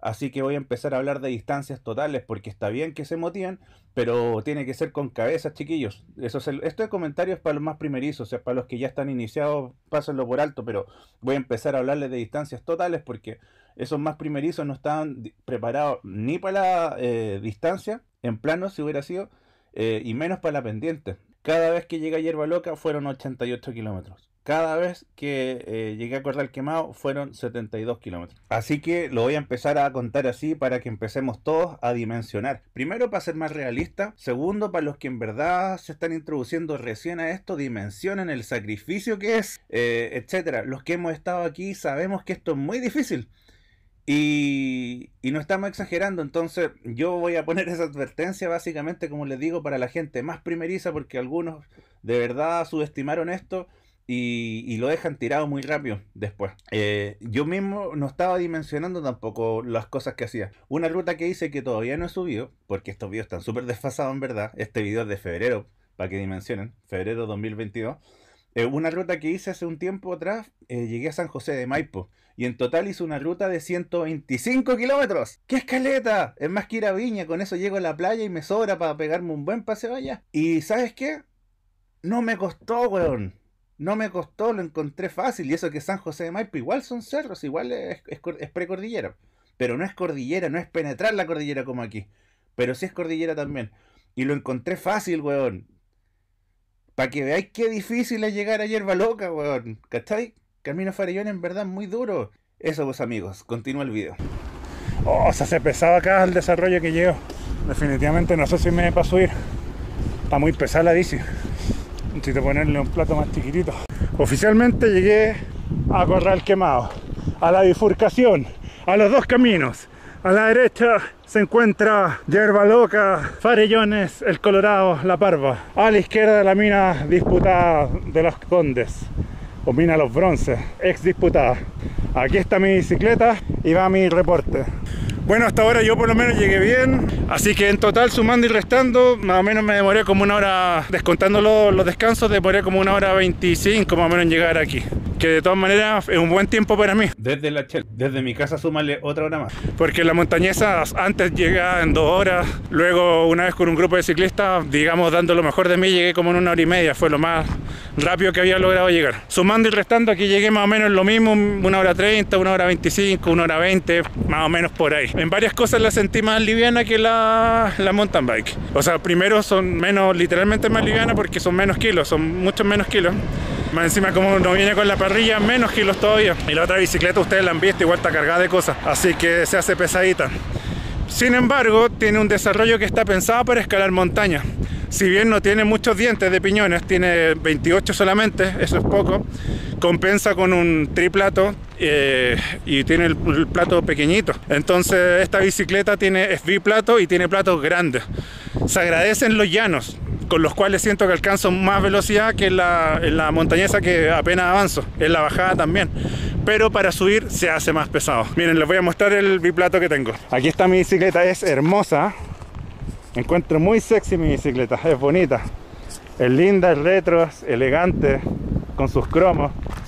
Así que voy a empezar a hablar de distancias totales, porque está bien que se motiven, pero tiene que ser con cabeza, chiquillos. Eso es el, esto de comentarios para los más primerizos, o sea, para los que ya están iniciados, pásenlo por alto, pero voy a empezar a hablarles de distancias totales, porque esos más primerizos no estaban preparados ni para la eh, distancia, en plano si hubiera sido, eh, y menos para la pendiente. Cada vez que llegué a Hierba Loca fueron ochenta y ocho kilómetros. Cada vez que eh, llegué a Corral Quemado fueron setenta y dos kilómetros. Así que lo voy a empezar a contar así para que empecemos todos a dimensionar. Primero, para ser más realista. Segundo, para los que en verdad se están introduciendo recién a esto, dimensionen el sacrificio que es, eh, etcétera. Los que hemos estado aquí sabemos que esto es muy difícil. Y, y no estamos exagerando, entonces yo voy a poner esa advertencia básicamente, como les digo, para la gente más primeriza, porque algunos de verdad subestimaron esto y, y lo dejan tirado muy rápido después. Eh, yo mismo no estaba dimensionando tampoco las cosas que hacía. Una ruta que hice que todavía no he subido, porque estos videos están súper desfasados en verdad. Este video es de febrero, para que dimensionen, febrero dos mil veintidós. Eh, una ruta que hice hace un tiempo atrás, eh, llegué a San José de Maipo. Y en total hice una ruta de ciento veinticinco kilómetros. ¡Qué escaleta! Es más que ir a Viña. Con eso llego a la playa y me sobra para pegarme un buen paseo allá. Y ¿sabes qué? No me costó, weón. No me costó, lo encontré fácil. Y eso que San José de Maipo igual son cerros, igual es, es, es precordillera. Pero no es cordillera, no es penetrar la cordillera como aquí. Pero sí es cordillera también. Y lo encontré fácil, weón. Para que veáis qué difícil es llegar a Hierba Loca, weón. ¿Cachai? Camino Farellón en verdad muy duro. Eso pues amigos, continúa el video. Oh, se hace pesado acá el desarrollo que llevo. Definitivamente no sé si me da para subir. Está muy pesada la bici. Necesito ponerle un plato más chiquitito. Oficialmente llegué a Corral Quemado, a la bifurcación, a los dos caminos. A la derecha se encuentra Hierba Loca, Farellones, El Colorado, La Parva. A la izquierda la mina disputada de los Condes, o mina Los Bronces, ex disputada. Aquí está mi bicicleta y va mi reporte. Bueno, hasta ahora yo por lo menos llegué bien, así que en total, sumando y restando, más o menos me demoré como una hora, descontando los, los descansos, demoré como una hora veinticinco más o menos en llegar aquí. Que de todas maneras es un buen tiempo para mí. Desde la Chel, desde mi casa súmale otra hora más. Porque la montañesa antes llegaba en dos horas, luego una vez con un grupo de ciclistas, digamos dando lo mejor de mí, llegué como en una hora y media, fue lo más rápido que había logrado llegar. Sumando y restando aquí llegué más o menos lo mismo, una hora treinta, una hora veinticinco, una hora veinte, más o menos por ahí. En varias cosas la sentí más liviana que la, la mountain bike. O sea, primero son menos, literalmente más liviana porque son menos kilos, son muchos menos kilos. Más encima como no viene con la parrilla, menos kilos todavía. Y la otra bicicleta ustedes la han visto, igual está cargada de cosas. Así que se hace pesadita. Sin embargo, tiene un desarrollo que está pensado para escalar montaña. Si bien no tiene muchos dientes de piñones, tiene veintiocho solamente, eso es poco. Compensa con un triplato eh, y tiene el, el plato pequeñito. Entonces esta bicicleta tiene, es biplato y tiene platos grandes. Se agradecen los llanos, con los cuales siento que alcanzo más velocidad que en la, en la montañesa, que apenas avanzo, en la bajada también, pero para subir se hace más pesado. Miren, les voy a mostrar el biplato que tengo. Aquí está mi bicicleta, es hermosa, encuentro muy sexy mi bicicleta, es bonita, es linda, es retro, es elegante, con sus cromos,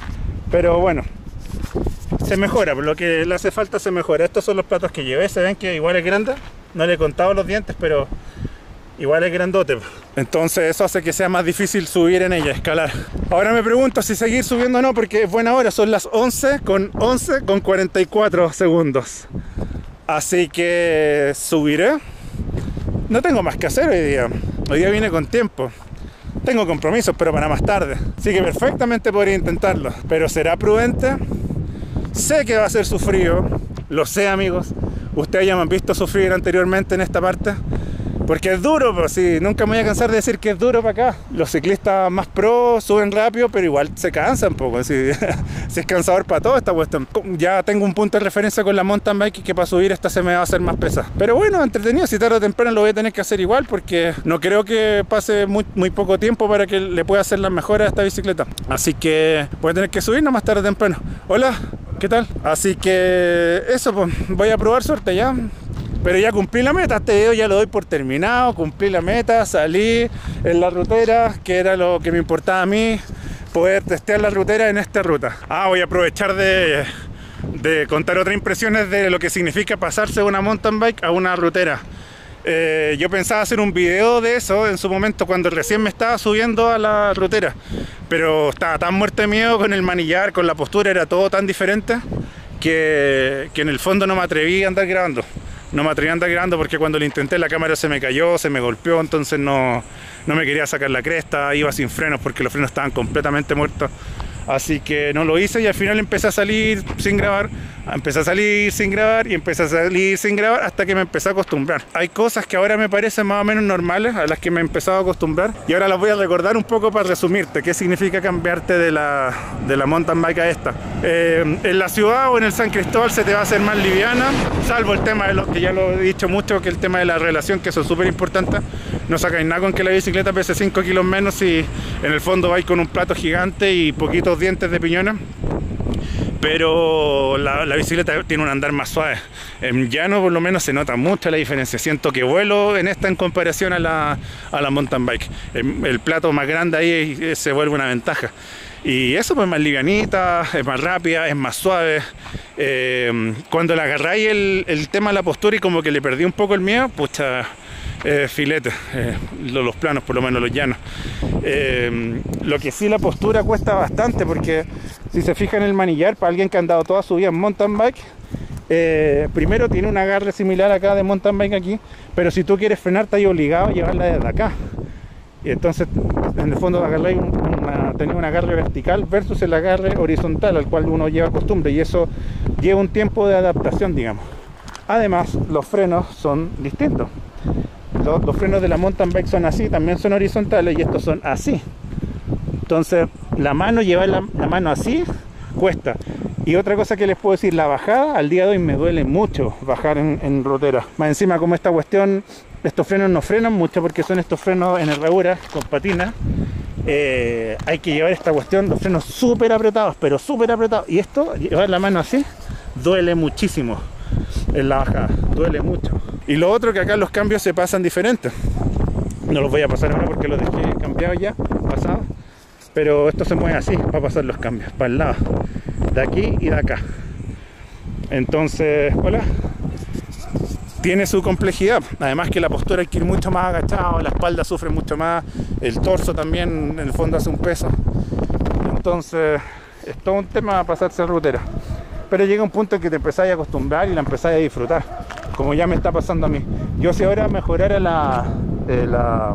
pero bueno, se mejora, por lo que le hace falta se mejora. Estos son los platos que llevé, se ven que igual es grande, no le he contado los dientes, pero igual es grandote, entonces eso hace que sea más difícil subir en ella, escalar. Ahora me pregunto si seguir subiendo o no, porque es buena hora, son las once con cuarenta y cuatro segundos. Así que subiré. No tengo más que hacer hoy día, hoy día vine con tiempo. Tengo compromisos, pero para más tarde, así que perfectamente podría intentarlo. Pero ¿será prudente? Sé que va a ser sufrido, lo sé amigos. Ustedes ya me han visto sufrir anteriormente en esta parte. Porque es duro, pues sí, nunca me voy a cansar de decir que es duro para acá. Los ciclistas más pro suben rápido, pero igual se cansan un poco. Si, si es cansador para todo esta cuestión. Ya tengo un punto de referencia con la mountain bike, que para subir esta se me va a hacer más pesada. Pero bueno, entretenido, si tarde o temprano lo voy a tener que hacer igual, porque no creo que pase muy, muy poco tiempo para que le pueda hacer las mejoras a esta bicicleta. Así que voy a tener que subir nomás tarde o temprano. Hola, ¿qué tal? Así que eso, pues voy a probar suerte ya. Pero ya cumplí la meta, este video ya lo doy por terminado, cumplí la meta, salí en la rutera, que era lo que me importaba a mí, poder testear la rutera en esta ruta. Ah, voy a aprovechar de de contar otras impresiones de lo que significa pasarse de una mountain bike a una rutera. Eh, yo pensaba hacer un video de eso en su momento cuando recién me estaba subiendo a la rutera, pero estaba tan muerto de miedo con el manillar, con la postura, era todo tan diferente que, que en el fondo no me atreví a andar grabando. No me atreví a andar grabando porque cuando lo intenté la cámara se me cayó, se me golpeó, entonces no, no me quería sacar la cresta, iba sin frenos porque los frenos estaban completamente muertos. Así que no lo hice y al final empecé a salir sin grabar, empecé a salir sin grabar y empecé a salir sin grabar hasta que me empecé a acostumbrar. Hay cosas que ahora me parecen más o menos normales, a las que me he empezado a acostumbrar y ahora las voy a recordar un poco para resumirte qué significa cambiarte de la, de la mountain bike a esta. Eh, en la ciudad o en el San Cristóbal se te va a hacer más liviana, salvo el tema de lo que ya lo he dicho mucho, que el tema de la relación, que eso es súper importante. No sacáis nada con que la bicicleta pese cinco kilos menos y en el fondo vais con un plato gigante y poquitos dientes de piñona, pero la, la bicicleta tiene un andar más suave. En llano por lo menos se nota mucho la diferencia. Siento que vuelo en esta en comparación a la, a la mountain bike. El, el plato más grande ahí se vuelve una ventaja. Y eso pues es más livianita, es más rápida, es más suave. Eh, cuando la agarráis el, el tema de la postura y como que le perdí un poco el miedo, pucha, eh, filete, eh, los planos por lo menos, los llanos. Eh, lo que sí, la postura cuesta bastante porque si se fijan en el manillar, para alguien que ha andado toda su vida en mountain bike, eh, primero tiene un agarre similar acá de mountain bike aquí, pero si tú quieres frenar estás obligado a llevarla desde acá. Y entonces en el fondo agarráis un, una, tener un agarre vertical versus el agarre horizontal al cual uno lleva costumbre, y eso lleva un tiempo de adaptación, digamos. Además los frenos son distintos. Los, los frenos de la mountain bike son así, también son horizontales, y estos son así. Entonces la mano, llevar la, la mano así cuesta. Y otra cosa que les puedo decir, la bajada al día de hoy me duele mucho bajar en, en rotera. Más encima, como esta cuestión, estos frenos no frenan mucho porque son estos frenos en herradura con patinas. Eh, hay que llevar esta cuestión, los frenos súper apretados, pero súper apretados. Y esto, llevar la mano así, duele muchísimo en la bajada, duele mucho. Y lo otro, que acá los cambios se pasan diferentes. No los voy a pasar ahora porque los dejé cambiados ya, pasados. Pero esto se mueve así, para pasar los cambios, para el lado, de aquí y de acá. Entonces, hola, tiene su complejidad. Además que la postura hay que ir mucho más agachado, la espalda sufre mucho más, el torso también en el fondo hace un peso. Entonces, es todo un tema pasarse a rutera. Pero llega un punto en que te empezáis a acostumbrar y la empezáis a disfrutar, como ya me está pasando a mí. Yo, si ahora mejorara la, eh, la,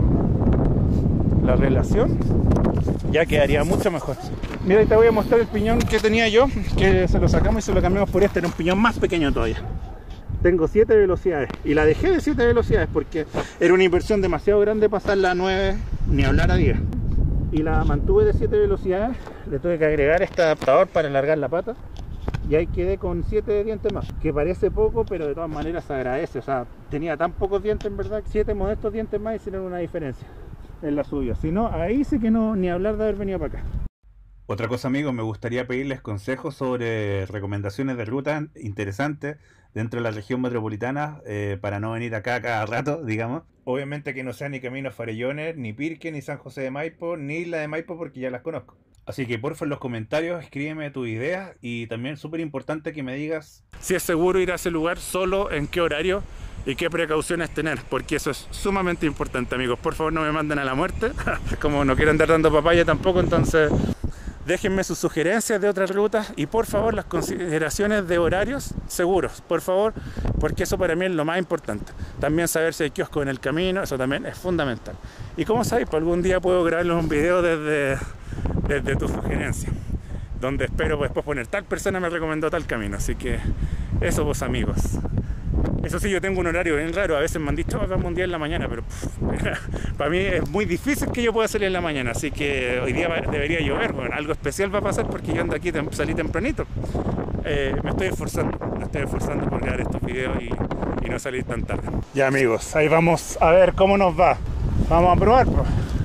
la relación, ya quedaría mucho mejor. Mira, te voy a mostrar el piñón que tenía yo, que se lo sacamos y se lo cambiamos por este. Era un piñón más pequeño todavía. Tengo siete velocidades y la dejé de siete velocidades porque era una inversión demasiado grande pasarla a nueve, ni hablar a diez. Y la mantuve de siete velocidades. Le tuve que agregar este adaptador para alargar la pata y ahí quedé con siete dientes más, que parece poco, pero de todas maneras se agradece. O sea, tenía tan pocos dientes en verdad, siete modestos dientes más hicieron una diferencia en la subida. Si no, ahí sí que no, ni hablar de haber venido para acá. Otra cosa, amigos, me gustaría pedirles consejos sobre recomendaciones de ruta interesantes dentro de la región metropolitana, eh, para no venir acá cada rato, digamos. Obviamente que no sean ni Caminos Farellones, ni Pirque, ni San José de Maipo, ni Isla de Maipo, porque ya las conozco. Así que porfa, en los comentarios escríbeme tus ideas, y también súper importante que me digas si es seguro ir a ese lugar, solo, en qué horario y qué precauciones tener, porque eso es sumamente importante, amigos. Por favor, no me manden a la muerte. Como no quiero andar dando papaya tampoco, entonces déjenme sus sugerencias de otras rutas y por favor las consideraciones de horarios seguros, por favor, porque eso para mí es lo más importante. También saber si hay kiosco en el camino, eso también es fundamental. Y como sabéis, pues algún día puedo grabarles un video desde, desde tu sugerencia, donde espero pues, después poner tal persona me recomendó tal camino. Así que eso, pues amigos. Eso sí, yo tengo un horario bien raro. A veces me han dicho, vamos un día en la mañana, pero pff, para mí es muy difícil que yo pueda salir en la mañana. Así que hoy día debería llover. Bueno, algo especial va a pasar porque yo ando aquí, tem salí tempranito. Eh, me estoy esforzando, me estoy esforzando por grabar estos videos y, y no salir tan tarde. Ya, amigos, ahí vamos a ver cómo nos va. Vamos a probar, pues.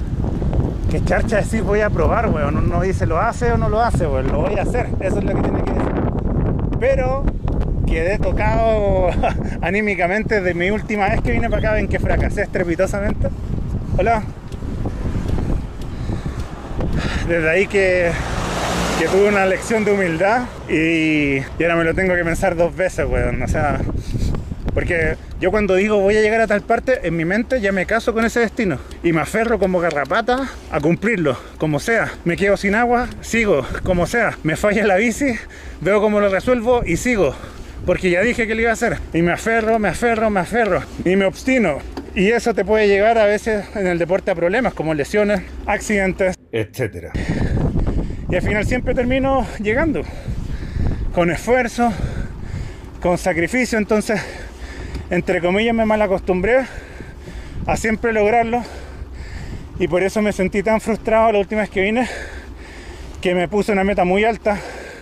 Qué charcha decir voy a probar, weón. Uno dice lo hace o no lo hace, weón. Lo voy a hacer. Eso es lo que tiene que decir. Pero quedé tocado anímicamente de mi última vez que vine para acá. Ven que fracasé estrepitosamente. Hola. Desde ahí que que tuve una lección de humildad y, y ahora me lo tengo que pensar dos veces, weón. O sea, porque yo cuando digo voy a llegar a tal parte, en mi mente ya me caso con ese destino y me aferro como garrapata a cumplirlo, como sea. Me quedo sin agua, sigo, como sea. Me falla la bici, veo cómo lo resuelvo y sigo, porque ya dije que lo iba a hacer. Y me aferro, me aferro, me aferro y me obstino. Y eso te puede llegar a veces en el deporte a problemas como lesiones, accidentes, etcétera. Y al final siempre termino llegando con esfuerzo, con sacrificio. Entonces, entre comillas, me mal acostumbré a siempre lograrlo y por eso me sentí tan frustrado la última vez que vine, que me puse una meta muy alta,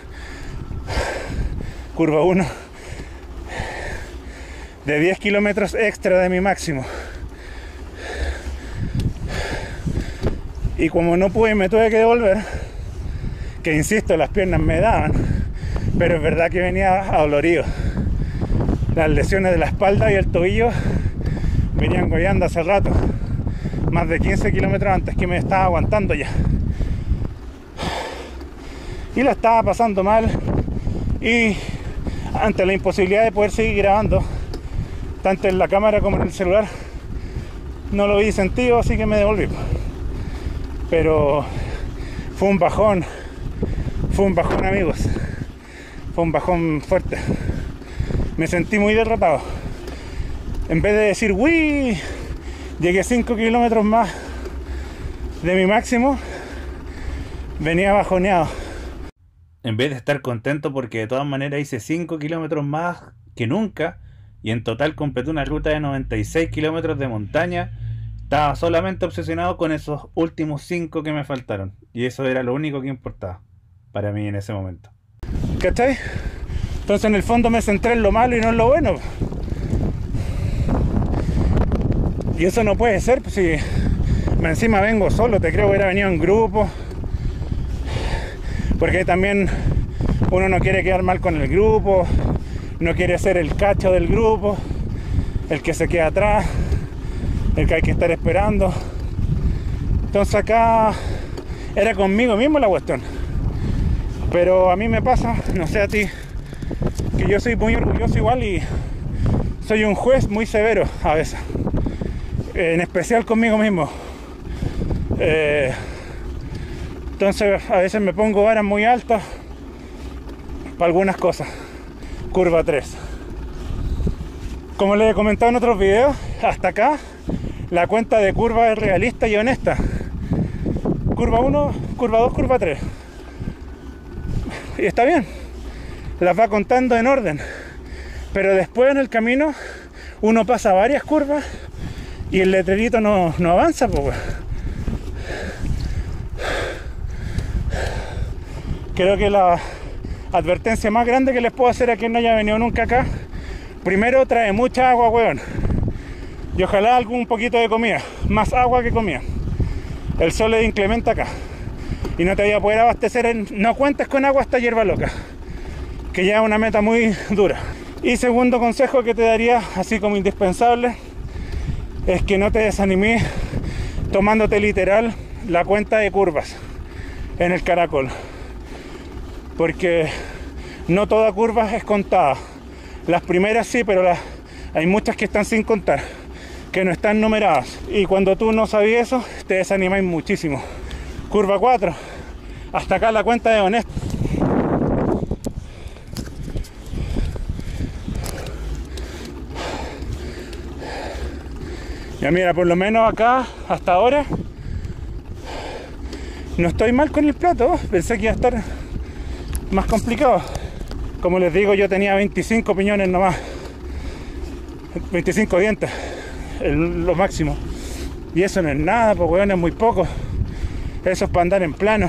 curva uno, de diez kilómetros extra de mi máximo. Y como no pude, me tuve que devolver, que insisto, las piernas me daban, pero es verdad que venía adolorido. Las lesiones de la espalda y el tobillo venían goleando hace rato, más de quince kilómetros antes, que me estaba aguantando ya. Y la estaba pasando mal, y ante la imposibilidad de poder seguir grabando, tanto en la cámara como en el celular, no lo vi sentido, así que me devolví. Pero fue un bajón, fue un bajón, amigos, fue un bajón fuerte. Me sentí muy derrotado. En vez de decir, uy, llegué cinco kilómetros más de mi máximo, venía bajoneado. En vez de estar contento porque de todas maneras hice cinco kilómetros más que nunca y en total completé una ruta de noventa y seis kilómetros de montaña, estaba solamente obsesionado con esos últimos cinco que me faltaron. Y eso era lo único que importaba para mí en ese momento. ¿Cachai? Entonces en el fondo me centré en lo malo y no en lo bueno. Y eso no puede ser, pues si encima vengo solo, te creo que hubiera venido en grupo. Porque también uno no quiere quedar mal con el grupo, no quiere ser el cacho del grupo, el que se queda atrás, el que hay que estar esperando. Entonces acá era conmigo mismo la cuestión. Pero a mí me pasa, no sé a ti, que yo soy muy orgulloso igual y soy un juez muy severo a veces, en especial conmigo mismo. Eh, entonces a veces me pongo varas muy altas para algunas cosas. Curva tres. Como les he comentado en otros videos, hasta acá la cuenta de curva es realista y honesta. Curva uno, curva dos, curva tres. Y está bien, las va contando en orden, pero después en el camino uno pasa varias curvas y el letrerito no, no avanza, pues. Creo que la advertencia más grande que les puedo hacer a quien no haya venido nunca acá: primero, trae mucha agua, weón, y ojalá algún poquito de comida, más agua que comida. El sol es inclemente acá y no te voy a poder abastecer en, no cuentes con agua hasta hierba loca, que ya es una meta muy dura. Y segundo consejo que te daría, así como indispensable, es que no te desanimes tomándote literal la cuenta de curvas en el caracol, porque no toda curva es contada. Las primeras sí, pero las, hay muchas que están sin contar, que no están numeradas, y cuando tú no sabías eso, te desanimáis muchísimo. Curva cuatro, hasta acá la cuenta es honesta. Ya mira, por lo menos acá, hasta ahora, no estoy mal con el plato. Pensé que iba a estar más complicado. Como les digo, yo tenía veinticinco piñones nomás, veinticinco dientes, el, lo máximo. Y eso no es nada, pues weón, es muy poco. Eso es para andar en plano.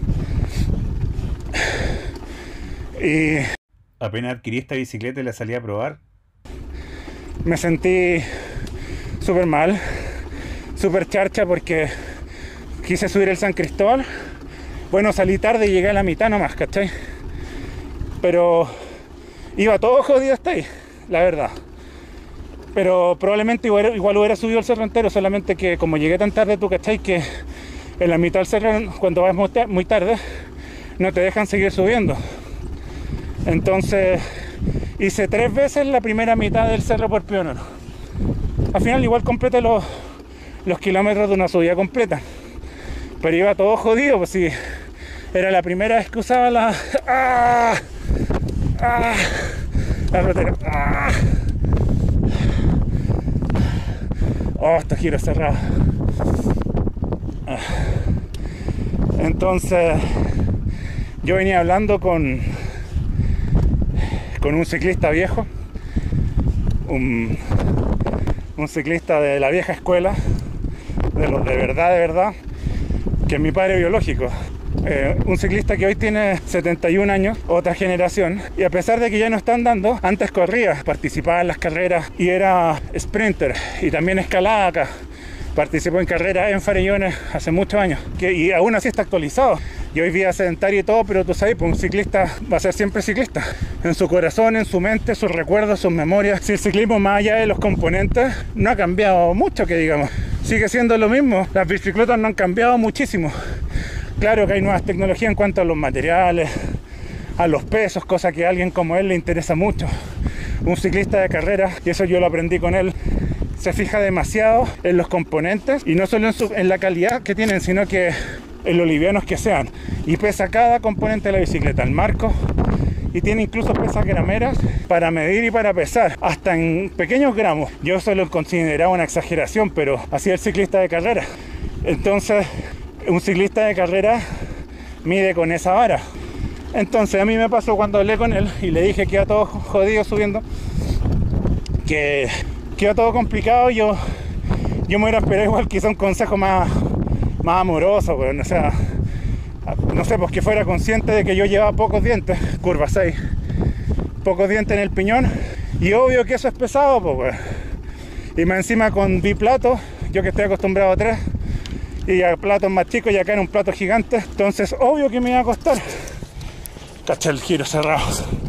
Y apenas adquirí esta bicicleta y la salí a probar, me sentí súper mal, súper charcha, porque quise subir el San Cristóbal. Bueno, salí tarde y llegué a la mitad nomás, ¿cachai? Pero iba todo jodido hasta ahí, la verdad. Pero probablemente igual, igual hubiera subido el cerro entero, solamente que como llegué tan tarde, tú cachai que en la mitad del cerro, cuando vas muy tarde, no te dejan seguir subiendo. Entonces hice tres veces la primera mitad del Cerro por Pionero. Al final igual completé los, los kilómetros de una subida completa, pero iba todo jodido, pues si era la primera vez que usaba la ¡ah! ¡Ah! la rotera. ¡Ah! Oh, estos giros cerrados. Ah. Entonces yo venía hablando con con un ciclista viejo, un, un ciclista de la vieja escuela, de los de verdad, de verdad, que es mi padre biológico. Eh, un ciclista que hoy tiene setenta y un años, otra generación, y a pesar de que ya no está andando, antes corría, participaba en las carreras y era sprinter y también escalaba acá. Participó en carreras en Farellones hace muchos años, que, y aún así está actualizado. Y hoy vida sedentaria y todo, pero tú sabes, pues un ciclista va a ser siempre ciclista. En su corazón, en su mente, sus recuerdos, sus memorias. Si el ciclismo, más allá de los componentes, no ha cambiado mucho, que digamos. Sigue siendo lo mismo. Las bicicletas no han cambiado muchísimo. Claro que hay nuevas tecnologías en cuanto a los materiales, a los pesos, cosa que a alguien como él le interesa mucho. Un ciclista de carrera, y eso yo lo aprendí con él, se fija demasiado en los componentes y no solo en, su, en la calidad que tienen, sino que en lo livianos que sean. Y pesa cada componente de la bicicleta, el marco, y tiene incluso pesas grameras para medir y para pesar, hasta en pequeños gramos. Yo eso lo consideraba una exageración, pero así es el ciclista de carrera. Entonces, un ciclista de carrera mide con esa vara. Entonces a mí me pasó cuando hablé con él y le dije que iba todo jodido subiendo, que, que iba todo complicado. Yo, yo me hubiera esperado igual quizá un consejo más, más amoroso, pues, o sea, no sé, pues que fuera consciente de que yo llevaba pocos dientes, curva seis, pocos dientes en el piñón, y obvio que eso es pesado, pues, y más encima con biplatos, yo que estoy acostumbrado a tres, y a platos más chicos, y acá en un plato gigante, entonces obvio que me iba a costar. Cacha el giro cerrado.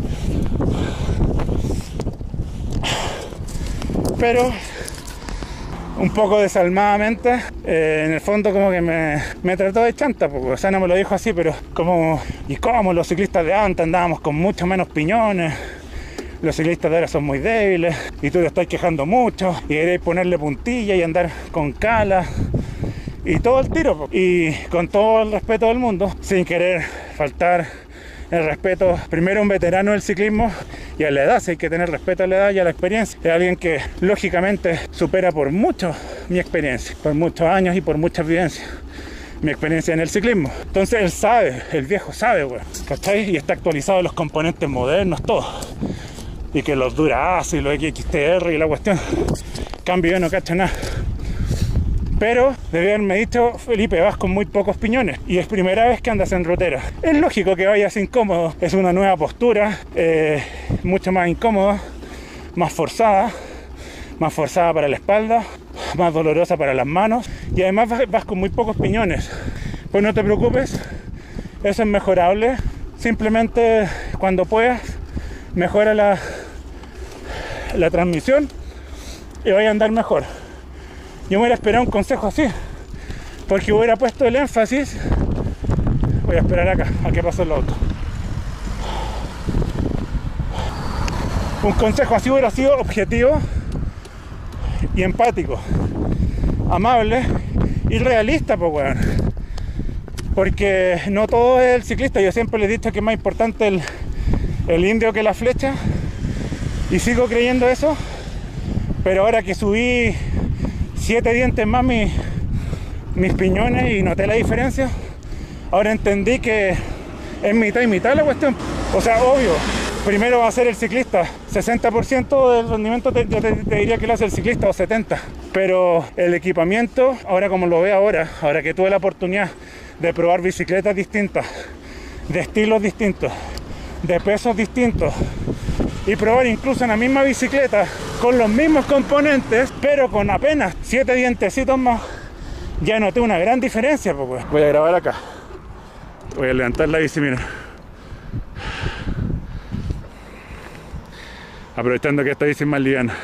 Pero un poco desalmadamente, eh, en el fondo como que me, me trató de chanta, porque, o sea, no me lo dijo así, pero como, y como los ciclistas de antes andábamos con mucho menos piñones, los ciclistas de ahora son muy débiles, y tú te estás quejando mucho, y queréis ponerle puntilla y andar con cala, y todo el tiro, y con todo el respeto del mundo, sin querer faltar el respeto primero a un veterano del ciclismo y a la edad. Si hay que tener respeto a la edad y a la experiencia, es alguien que lógicamente supera por mucho mi experiencia, por muchos años y por muchas vivencias, mi experiencia en el ciclismo. Entonces él sabe, el viejo sabe, güey, ¿cachai? Y está actualizado en los componentes modernos, todo, y que los Dura-Ace y los X T R y la cuestión. Cambio, yo no cacho nada. Pero debe haberme dicho: Felipe, vas con muy pocos piñones y es primera vez que andas en rotera. Es lógico que vayas incómodo, es una nueva postura, eh, mucho más incómoda, más forzada, más forzada para la espalda, más dolorosa para las manos, y además vas, vas con muy pocos piñones. Pues no te preocupes, eso es mejorable. Simplemente cuando puedas, mejora la, la transmisión y vaya a andar mejor. Yo me hubiera esperado un consejo así, porque hubiera puesto el énfasis. Voy a esperar acá, a que pase el auto. Un consejo así hubiera sido objetivo y empático, amable y realista, pues, weón. Porque no todo es el ciclista. Yo siempre les he dicho que es más importante el, el indio que la flecha, y sigo creyendo eso. Pero ahora que subí siete dientes más mis, mis piñones y noté la diferencia, ahora entendí que es mitad y mitad la cuestión. O sea, obvio, primero va a ser el ciclista, sesenta por ciento del rendimiento te, yo te, te diría que lo hace el ciclista, o setenta por ciento, pero el equipamiento, ahora como lo veo ahora, ahora que tuve la oportunidad de probar bicicletas distintas, de estilos distintos, de pesos distintos, y probar incluso en la misma bicicleta con los mismos componentes, pero con apenas siete dientecitos más, ya noté una gran diferencia, pues. Voy a grabar acá, voy a levantar la bici, mira, aprovechando que esta bici es más liviana.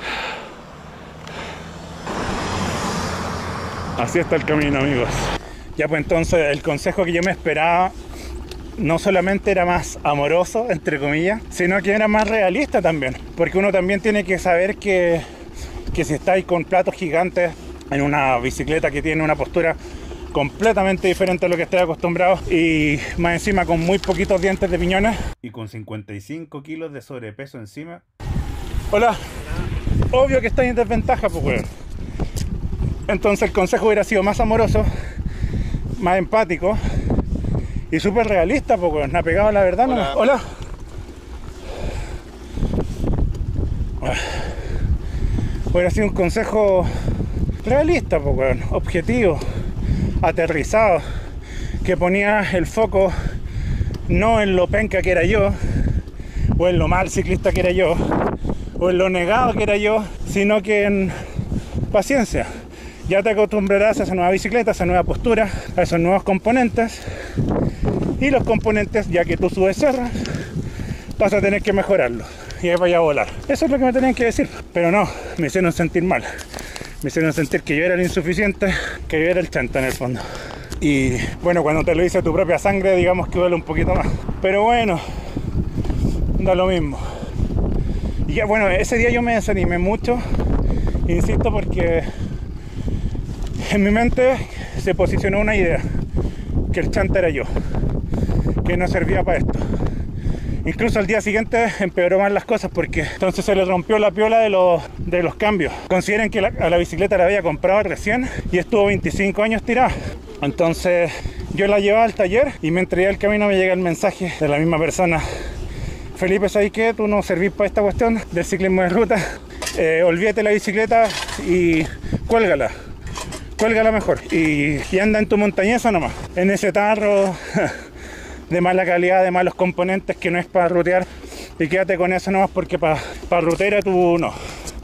Así está el camino, amigos. Ya pues entonces el consejo que yo me esperaba no solamente era más amoroso, entre comillas, sino que era más realista también. Porque uno también tiene que saber que, que si estáis con platos gigantes en una bicicleta que tiene una postura completamente diferente a lo que estoy acostumbrado y más encima con muy poquitos dientes de piñones. Y con cincuenta y cinco kilos de sobrepeso encima. Hola. Obvio que estáis en desventaja, pues weón. Entonces el consejo hubiera sido más amoroso, más empático y súper realista, pues weón. Me ha pegado la verdad. Hola. ¿No? Hola. Hubiera sido un consejo realista, pues weón. Objetivo, aterrizado, que ponía el foco no en lo penca que era yo, o en lo mal ciclista que era yo, o en lo negado que era yo, sino que en paciencia. Ya te acostumbrarás a esa nueva bicicleta, a esa nueva postura, a esos nuevos componentes, y los componentes, ya que tú subes cerros, vas a tener que mejorarlos y ahí vaya a volar. Eso es lo que me tenían que decir, pero no, me hicieron sentir mal. Me hicieron sentir que yo era el insuficiente, que yo era el chanta en el fondo. Y bueno, cuando te lo dice tu propia sangre, digamos que duele un poquito más. Pero bueno, da lo mismo. Y ya, bueno, ese día yo me desanimé mucho, insisto, porque en mi mente se posicionó una idea, que el chanta era yo, que no servía para esto. Incluso al día siguiente empeoró más las cosas porque entonces se le rompió la piola de los, de los cambios. Consideren que la, a la bicicleta la había comprado recién y estuvo veinticinco años tirada. Entonces yo la llevaba al taller y mientras iba al camino me llega el mensaje de la misma persona: Felipe, ¿sabes qué? Tú no servís para esta cuestión del ciclismo de ruta. Eh, olvídate la bicicleta y cuélgala. Cuélgala mejor. Y, y anda en tu montañesa nomás. En ese tarro de mala calidad, de malos componentes que no es para rutear. Y quédate con eso nomás porque para pa rutera tú no.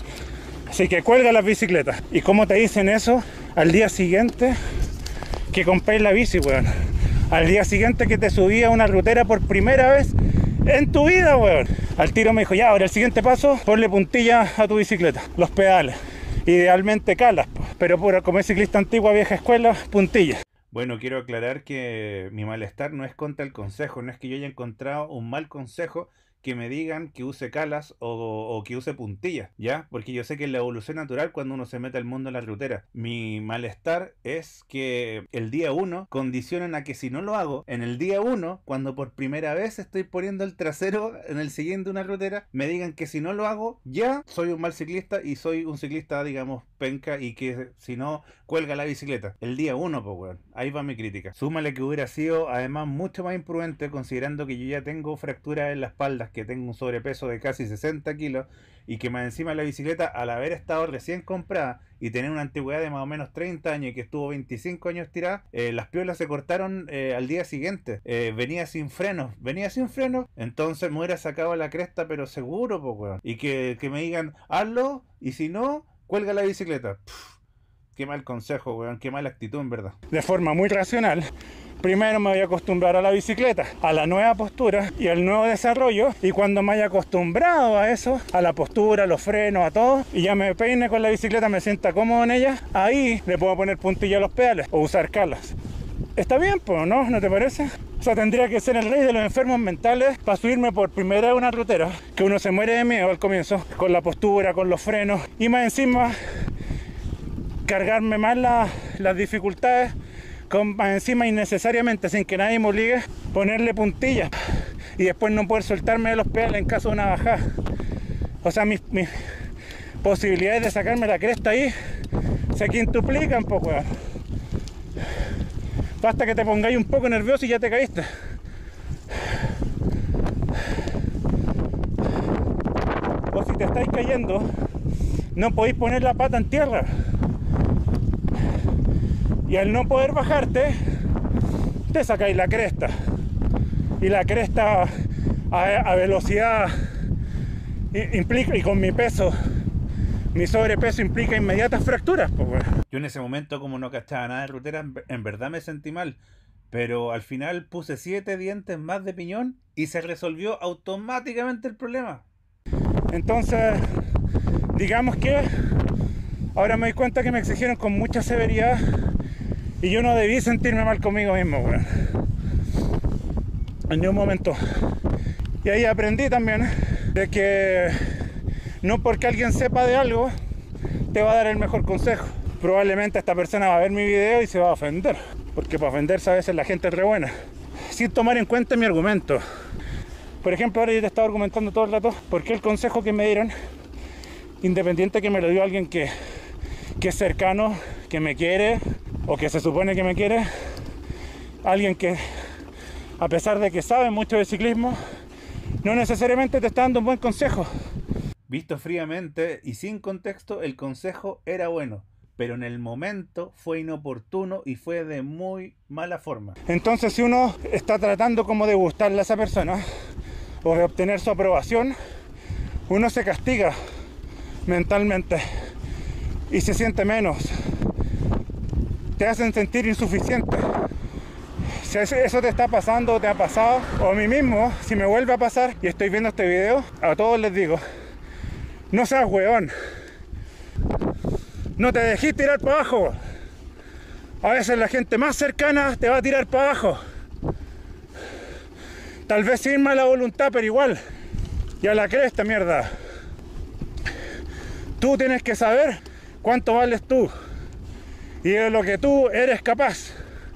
Así que cuelga las bicicletas. ¿Y cómo te dicen eso? Al día siguiente que compréis la bici, weón. Al día siguiente que te subí a una rutera por primera vez en tu vida, weón. Al tiro me dijo, ya, ahora el siguiente paso, ponle puntilla a tu bicicleta, los pedales. Idealmente calas, pero por, como es ciclista antigua, vieja escuela, puntilla. Bueno, quiero aclarar que mi malestar no es contra el consejo, no es que yo haya encontrado un mal consejo que me digan que use calas o, o que use puntillas, ¿ya? Porque yo sé que es la evolución natural cuando uno se mete al mundo de la rutera. Mi malestar es que el día uno condicionan a que si no lo hago, en el día uno, cuando por primera vez estoy poniendo el trasero en el siguiente de una rutera, me digan que si no lo hago, ya soy un mal ciclista y soy un ciclista, digamos, penca, y que si no, cuelga la bicicleta. El día uno, pues, weón. Ahí va mi crítica. Súmale que hubiera sido, además, mucho más imprudente, considerando que yo ya tengo fracturas en la espalda, que tengo un sobrepeso de casi sesenta kilos y que más encima la bicicleta, al haber estado recién comprada y tener una antigüedad de más o menos treinta años y que estuvo veinticinco años tirada, eh, las piolas se cortaron eh, al día siguiente. Eh, venía sin frenos, venía sin frenos, entonces me hubiera sacado la cresta, pero seguro, pues, weón. Y que, que me digan, hazlo, y si no, cuelga la bicicleta. Pff, qué mal consejo, weón, qué mala actitud, en verdad. De forma muy racional, primero me voy a acostumbrar a la bicicleta, a la nueva postura y al nuevo desarrollo, y cuando me haya acostumbrado a eso, a la postura, a los frenos, a todo, y ya me peine con la bicicleta, me sienta cómodo en ella, ahí le puedo poner puntilla a los pedales o usar calas. Está bien, pues, ¿no? ¿No te parece? O sea, tendría que ser el rey de los enfermos mentales para subirme por primera vez a una rutera, que uno se muere de miedo al comienzo, con la postura, con los frenos, y más encima cargarme más la, las dificultades, con más encima innecesariamente, sin que nadie me obligue, ponerle puntillas y después no poder soltarme de los pedales en caso de una bajada. O sea, mis, mis posibilidades de sacarme la cresta ahí se quintuplican, pues, weón. Basta que te pongáis un poco nervioso y ya te caíste. O si te estáis cayendo, no podéis poner la pata en tierra. Y al no poder bajarte, te sacáis la cresta. Y la cresta a, a velocidad implica, y con mi peso, mi sobrepeso implica inmediatas fracturas, pues, bueno. Yo en ese momento, como no cachaba nada de rutera, en, en verdad me sentí mal. Pero al final puse siete dientes más de piñón y se resolvió automáticamente el problema. Entonces, digamos que ahora me doy cuenta que me exigieron con mucha severidad Y yo no debí sentirme mal conmigo mismo, weón. En ningún momento. Y ahí aprendí también de que no porque alguien sepa de algo te va a dar el mejor consejo. Probablemente esta persona va a ver mi video y se va a ofender, porque para ofenderse a veces la gente es re buena, sin tomar en cuenta mi argumento. Por ejemplo, ahora yo te estaba argumentando todo el rato por qué el consejo que me dieron, independiente que me lo dio alguien que, que es cercano, que me quiere o que se supone que me quiere, alguien que a pesar de que sabe mucho de ciclismo, no necesariamente te está dando un buen consejo. Visto fríamente y sin contexto, el consejo era bueno, pero en el momento fue inoportuno y fue de muy mala forma. Entonces, si uno está tratando como de gustarle a esa persona o de obtener su aprobación, uno se castiga mentalmente y se siente menos. Te hacen sentir insuficiente. Si eso te está pasando o te ha pasado, o a mí mismo, si me vuelve a pasar y estoy viendo este video, a todos les digo, no seas hueón. No te dejes tirar para abajo. A veces la gente más cercana te va a tirar para abajo. Tal vez sin mala voluntad, pero igual. Ya la crees esta mierda. Tú tienes que saber cuánto vales tú y de lo que tú eres capaz.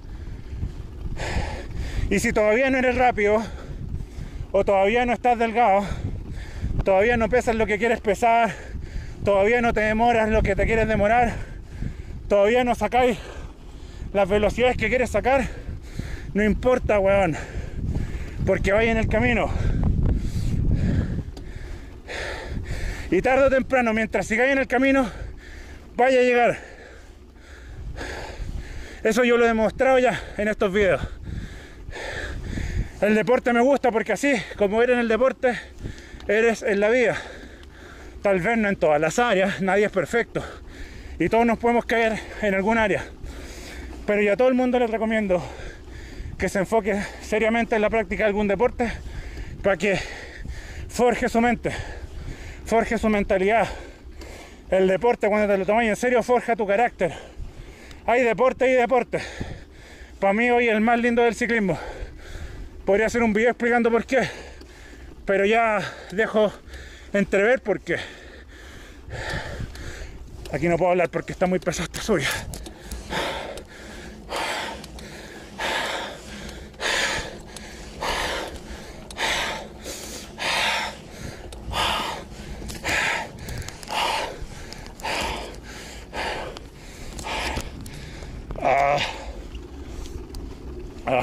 Y si todavía no eres rápido, o todavía no estás delgado, todavía no pesas lo que quieres pesar, todavía no te demoras lo que te quieres demorar, todavía no sacáis las velocidades que quieres sacar, no importa, weón, porque vais en el camino. Y tarde o temprano, mientras sigáis en el camino, vaya a llegar. Eso yo lo he demostrado ya en estos videos. El deporte me gusta porque así, como eres en el deporte, eres en la vida. Tal vez no en todas las áreas, nadie es perfecto. Y todos nos podemos caer en algún área. Pero yo a todo el mundo les recomiendo que se enfoque seriamente en la práctica de algún deporte para que forje su mente, forje su mentalidad. El deporte, cuando te lo tomas en serio, forja tu carácter. Hay deporte y deporte. Para mí hoy el más lindo del ciclismo. Podría hacer un video explicando por qué, pero ya dejo entrever por qué. Aquí no puedo hablar porque está muy pesado esta suya. Ah. Ah.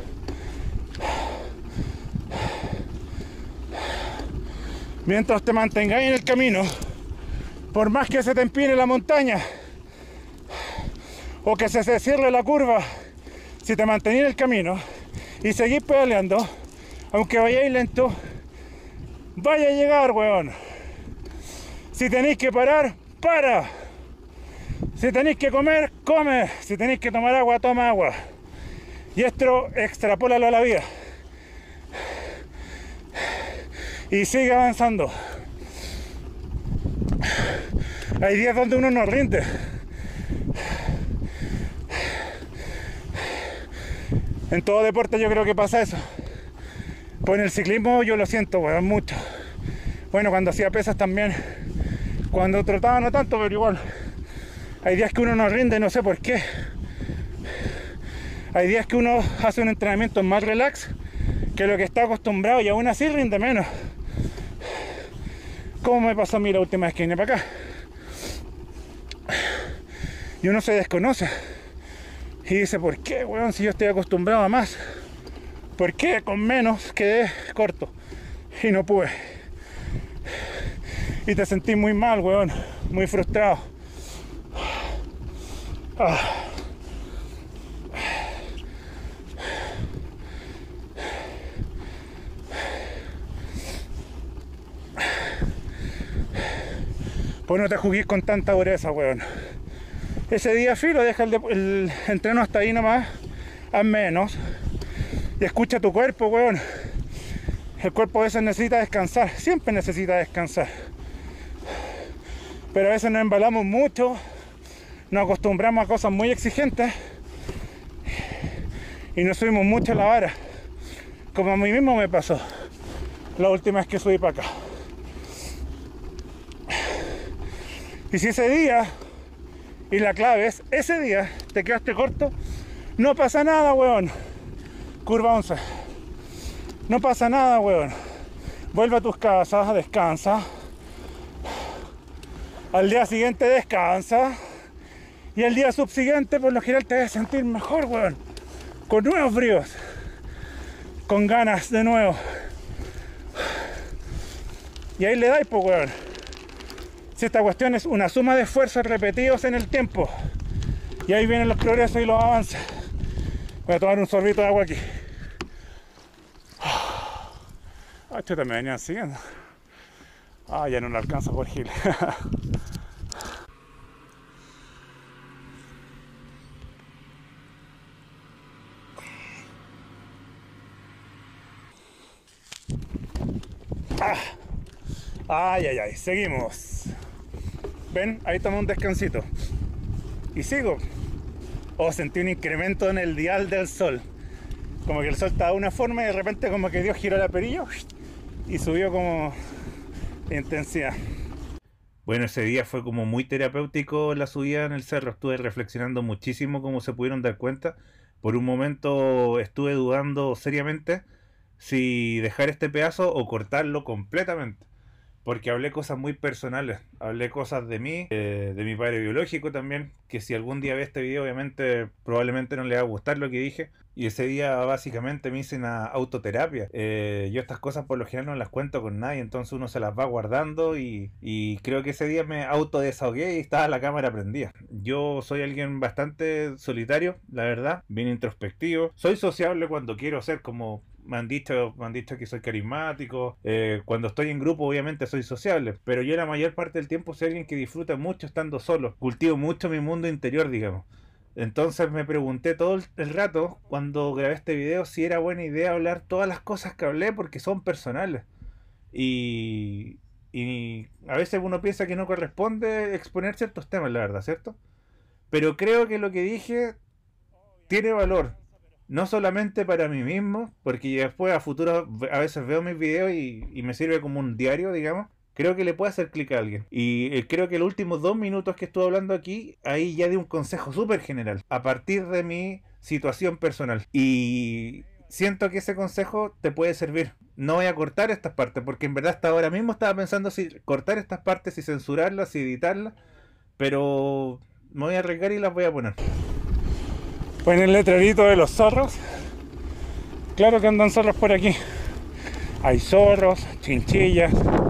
Mientras te mantengáis en el camino, por más que se te empine la montaña o que se te cierre la curva, si te mantenís en el camino y seguís pedaleando, aunque vayáis lento, vaya a llegar, weón. Si tenéis que parar, para. Si tenéis que comer, come. Si tenéis que tomar agua, toma agua. Y esto extrapólalo a la vida. Y sigue avanzando. Hay días donde uno no rinde. En todo deporte yo creo que pasa eso. Pues en el ciclismo yo lo siento, weón, mucho. Bueno, cuando hacía pesas también. Cuando trotaba no tanto, pero igual. Hay días que uno no rinde, no sé por qué. Hay días que uno hace un entrenamiento más relax que lo que está acostumbrado y aún así rinde menos. ¿Cómo me pasó a mí la última vez que vine para acá? Y uno se desconoce y dice, ¿por qué, weón? Si yo estoy acostumbrado a más, ¿por qué con menos quedé corto? Y no pude. Y te sentí muy mal, weón, muy frustrado. Ah. Pues no te juguís con tanta dureza, weón. Ese día filo, deja el, el entreno hasta ahí nomás, haz menos. Y escucha tu cuerpo, weón. El cuerpo a veces necesita descansar, siempre necesita descansar. Pero a veces nos embalamos mucho, nos acostumbramos a cosas muy exigentes y no subimos mucho la vara, como a mí mismo me pasó la última vez que subí para acá. Y si ese día, y la clave es, ese día te quedaste corto, no pasa nada, weón. Curva once. No pasa nada, weón. Vuelve a tus casas, descansa. Al día siguiente descansa. Y el día subsiguiente, por lo general, te vas a sentir mejor, weón. Con nuevos bríos. Con ganas de nuevo. Y ahí le dais, pues, weón. Si esta cuestión es una suma de esfuerzos repetidos en el tiempo. Y ahí vienen los progresos y los avances. Voy a tomar un sorbito de agua aquí. Ah, chuta, me venían siguiendo. Ah, ya no lo alcanzo por Gil. Ah. Ay, ay, ay, seguimos. ¿Ven? Ahí tomé un descansito. Y sigo. Oh, sentí un incremento en el dial del sol. Como que el sol estaba de una forma y de repente como que Dios giró la perilla y subió como de intensidad. Bueno, ese día fue como muy terapéutico la subida en el cerro. Estuve reflexionando muchísimo, como se pudieron dar cuenta. Por un momento estuve dudando seriamente si dejar este pedazo o cortarlo completamente. Porque hablé cosas muy personales, hablé cosas de mí, eh, de mi padre biológico también, que si algún día ve este video obviamente probablemente no le va a gustar lo que dije. Y ese día básicamente me hice una autoterapia. Eh, yo estas cosas por lo general no las cuento con nadie, entonces uno se las va guardando y, y creo que ese día me autodesahogué y estaba la cámara prendida. Yo soy alguien bastante solitario, la verdad, bien introspectivo. Soy sociable cuando quiero ser, como me han dicho, me han dicho que soy carismático. Eh, cuando estoy en grupo obviamente soy sociable, pero yo la mayor parte del tiempo soy alguien que disfruta mucho estando solo. Cultivo mucho mi mundo interior, digamos. Entonces me pregunté todo el rato cuando grabé este video si era buena idea hablar todas las cosas que hablé porque son personales. Y, y a veces uno piensa que no corresponde exponer ciertos temas, la verdad, ¿cierto? Pero creo que lo que dije tiene valor. No solamente para mí mismo, porque después a futuro a veces veo mis videos y, y me sirve como un diario, digamos. Creo que le puede hacer clic a alguien. Y eh, creo que los últimos dos minutos que estuve hablando aquí, ahí ya di un consejo súper general, a partir de mi situación personal. Y siento que ese consejo te puede servir. No voy a cortar estas partes, porque en verdad hasta ahora mismo estaba pensando si cortar estas partes y censurarlas y editarlas. Pero me voy a arriesgar y las voy a poner. Pues en el letrerito de los zorros. Claro que andan zorros por aquí. Hay zorros, chinchillas,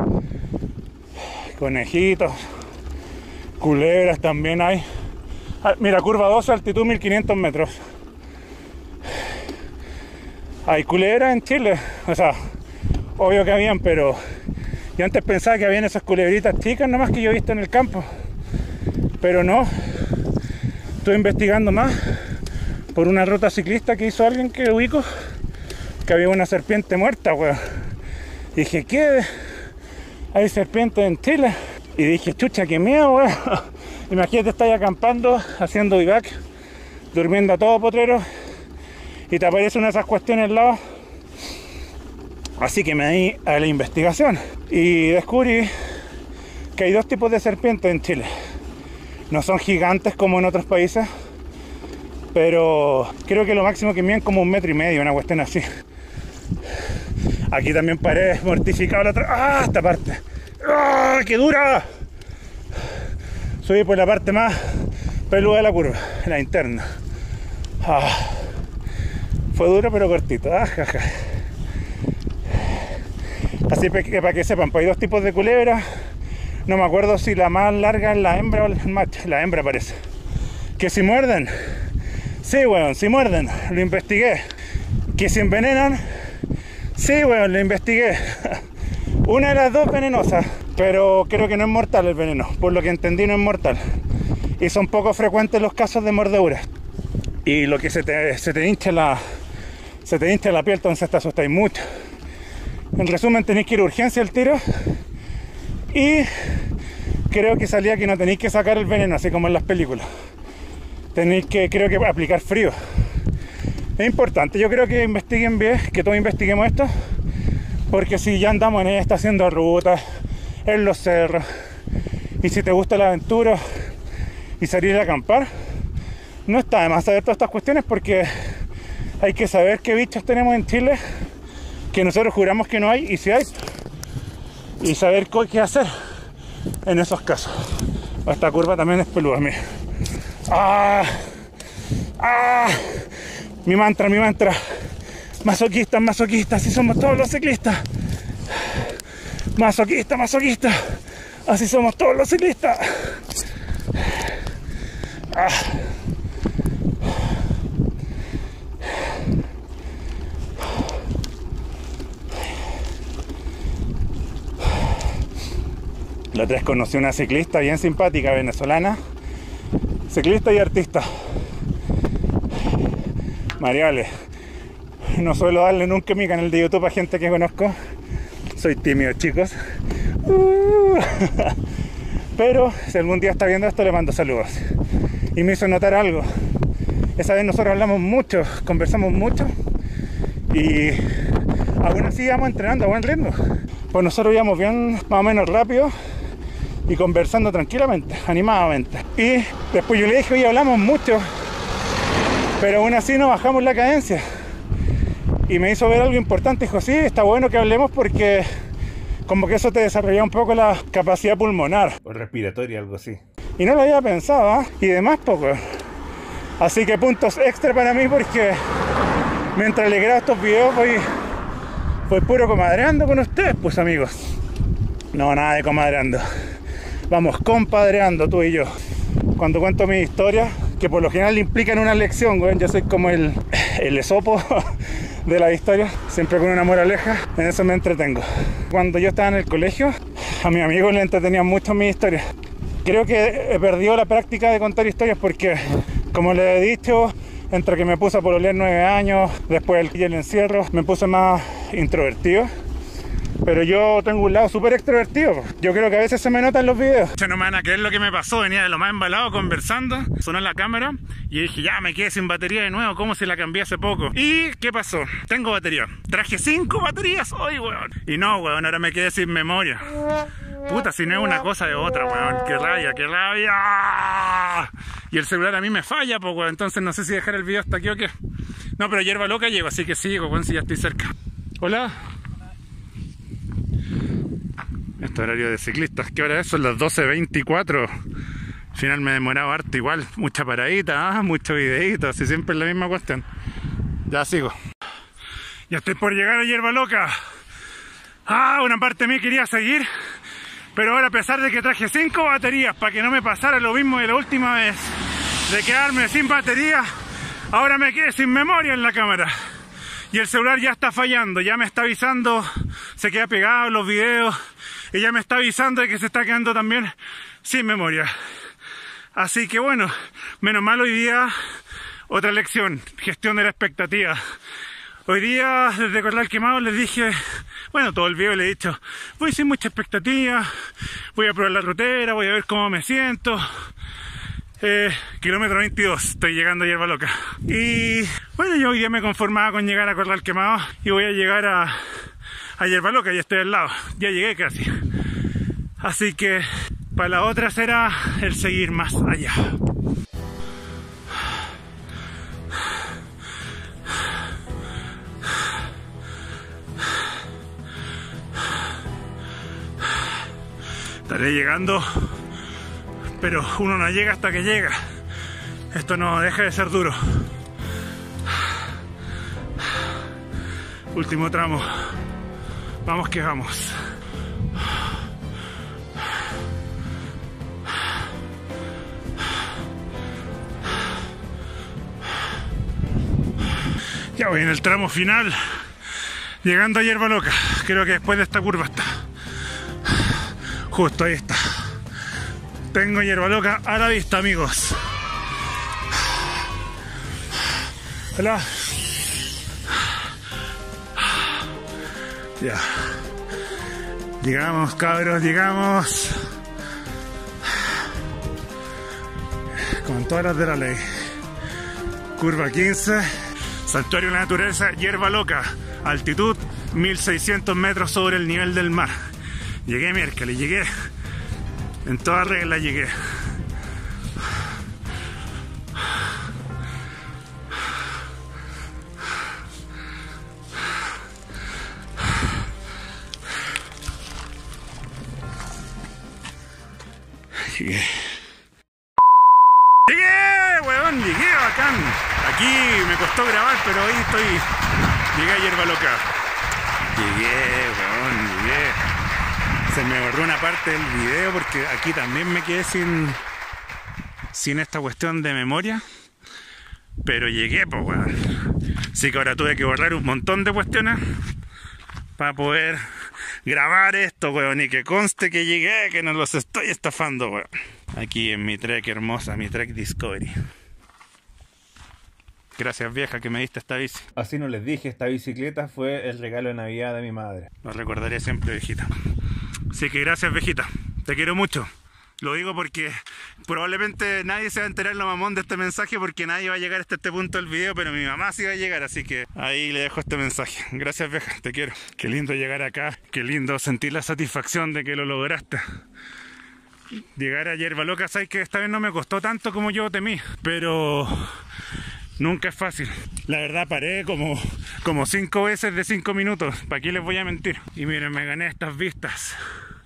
conejitos, culebras también hay. Ah, mira, curva doce, altitud mil quinientos metros. Hay culebras en Chile, o sea, obvio que habían, pero yo antes pensaba que habían esas culebritas chicas nomás que yo he visto en el campo, pero no. Estoy investigando más por una ruta ciclista que hizo alguien que ubico, que había una serpiente muerta, weón. Dije, ¿qué? Hay serpientes en Chile. Y dije, chucha, qué miedo, weón. Imagínate, estás acampando, haciendo vivac, durmiendo a todo potrero, y te aparece una de esas cuestiones al lado. Así que me di a la investigación y descubrí que hay dos tipos de serpientes en Chile. No son gigantes como en otros países, pero creo que lo máximo que miden como un metro y medio, una cuestión así. Aquí también paré mortificado la otra. ¡Ah! Esta parte. ¡Ah! ¡Qué dura! Subí por la parte más peluda de la curva, la interna. Ah, fue duro pero cortito. Ah, ja, ja. Así que para que sepan, pues hay dos tipos de culebras. No me acuerdo si la más larga es la hembra o el macho. La hembra parece. Que si muerden. Sí, weón, si muerden. Lo investigué. Que si envenenan. Sí, weón, lo investigué. Una de las dos venenosas, pero creo que no es mortal el veneno. Por lo que entendí, no es mortal. Y son poco frecuentes los casos de mordeduras. Y lo que se te, se te hincha la se te hincha la piel, entonces te asustáis mucho. En resumen, tenéis que ir a urgencia al tiro. Y creo que salía que no tenéis que sacar el veneno, así como en las películas. Tenéis que, creo que, aplicar frío. Es importante, yo creo que investiguen bien, que todos investiguemos esto, porque si ya andamos en esta haciendo rutas, en los cerros, y si te gusta la aventura y salir a acampar, no está de más saber todas estas cuestiones, porque hay que saber qué bichos tenemos en Chile, que nosotros juramos que no hay, y si hay, y saber qué hacer en esos casos. Esta curva también es peluda, mira. ¡Ah! ¡Ah! Mi mantra, mi mantra. Masoquistas, masoquistas, así somos todos los ciclistas. Masoquista, masoquista, así somos todos los ciclistas. Ah. La otra vez conocí una ciclista bien simpática, venezolana, ciclista y artista. Mariale, no suelo darle nunca mi canal de YouTube a gente que conozco. Soy tímido, chicos. Uh. Pero si algún día está viendo esto, le mando saludos. Y me hizo notar algo. Esa vez nosotros hablamos mucho, conversamos mucho, y aún así íbamos entrenando a buen ritmo. Pues nosotros íbamos bien, más o menos rápido, y conversando tranquilamente, animadamente. Y después yo le dije, oye, hablamos mucho, pero aún así no bajamos la cadencia. Y me hizo ver algo importante. Dijo, sí, está bueno que hablemos porque como que eso te desarrolla un poco la capacidad pulmonar o respiratoria, algo así. Y no lo había pensado, ¿eh? Y demás poco. Así que puntos extra para mí, porque mientras le grabo estos videos voy, voy puro comadreando con ustedes, pues amigos. No, nada de comadreando. Vamos compadreando tú y yo. Cuando cuento mi historia, que por lo general implican una lección, güey. Yo soy como el, el Esopo de la historia, siempre con una moraleja. En eso me entretengo. Cuando yo estaba en el colegio, a mis amigos les entretenían mucho mis historias. Creo que he perdido la práctica de contar historias porque, como les he dicho, entre que me puse a pololear nueve años, después del encierro, me puse más introvertido. Pero yo tengo un lado súper extrovertido. Yo creo que a veces se me nota en los videos. No me van a creer lo que me pasó. Venía de lo más embalado conversando. Sonó la cámara y dije, ya me quedé sin batería de nuevo, como si la cambié hace poco. ¿Y qué pasó? Tengo batería. Traje cinco baterías hoy, weón. Y no, weón, ahora me quedé sin memoria. Puta, si no es una cosa de otra, weón. Qué rabia, qué rabia. Y el celular a mí me falla, pues, weón. Entonces no sé si dejar el video hasta aquí o qué. No, pero hierba loca llego, así que sigo, weón, si ya estoy cerca. Hola. Este horario de ciclistas, ¿qué hora es? Son las doce veinticuatro. Al final me he demorado harto igual. Mucha paradita, ¿eh? Mucho videíto. Así siempre es la misma cuestión. Ya sigo. Ya estoy por llegar a Hierba Loca. Ah, una parte de mí quería seguir, pero ahora, a pesar de que traje cinco baterías para que no me pasara lo mismo de la última vez, de quedarme sin batería, ahora me quedé sin memoria en la cámara. Y el celular ya está fallando, ya me está avisando, se queda pegado en los videos, y ya me está avisando de que se está quedando también sin memoria. Así que bueno, menos mal hoy día, otra lección, gestión de la expectativa. Hoy día, desde Corral Quemado, les dije, bueno, todo el video le he dicho, voy sin mucha expectativa, voy a probar la rutera, voy a ver cómo me siento. Eh, kilómetro veintidós, estoy llegando a Hierba Loca. Y bueno, yo hoy día me conformaba con llegar a Corral Quemado y voy a llegar a, a Hierba Loca, ya estoy al lado, ya llegué casi. Así que para la otra será el seguir más allá. Estaré llegando, pero uno no llega hasta que llega. Esto no deja de ser duro. Último tramo. Vamos que vamos. Ya voy en el tramo final, llegando a Hierba Loca. Creo que después de esta curva está. Justo ahí está. Tengo Hierba Loca a la vista, amigos. Hola. Ya. Llegamos, cabros, llegamos. Con todas las de la ley. Curva quince. Santuario de la naturaleza Hierba Loca, altitud mil seiscientos metros sobre el nivel del mar. Llegué miércoles, llegué, en toda regla llegué. Llegué. ¡Llegué, weón! ¡Llegué, bacán! Aquí me costó grabar, pero hoy estoy... Llegué a Hierba Loca. Llegué, weón, llegué. Se me borró una parte del video porque aquí también me quedé sin... Sin esta cuestión de memoria. Pero llegué, pues, weón. Así que ahora tuve que borrar un montón de cuestiones para poder grabar esto, weón, y que conste que llegué, que no los estoy estafando, weón. Aquí en mi Trek hermosa, mi Trek Discovery. Gracias, vieja, que me diste esta bici. Así no les dije, esta bicicleta fue el regalo de Navidad de mi madre. Lo recordaré siempre, viejita. Así que gracias, viejita. Te quiero mucho. Lo digo porque probablemente nadie se va a enterar lo mamón de este mensaje porque nadie va a llegar hasta este punto del video, pero mi mamá sí va a llegar, así que ahí le dejo este mensaje. Gracias, vieja, te quiero. Qué lindo llegar acá, qué lindo sentir la satisfacción de que lo lograste. Llegar a Hierba Loca, sabes que esta vez no me costó tanto como yo temí, pero nunca es fácil. La verdad paré como, como cinco veces de cinco minutos, ¿para qué les voy a mentir? Y miren, me gané estas vistas.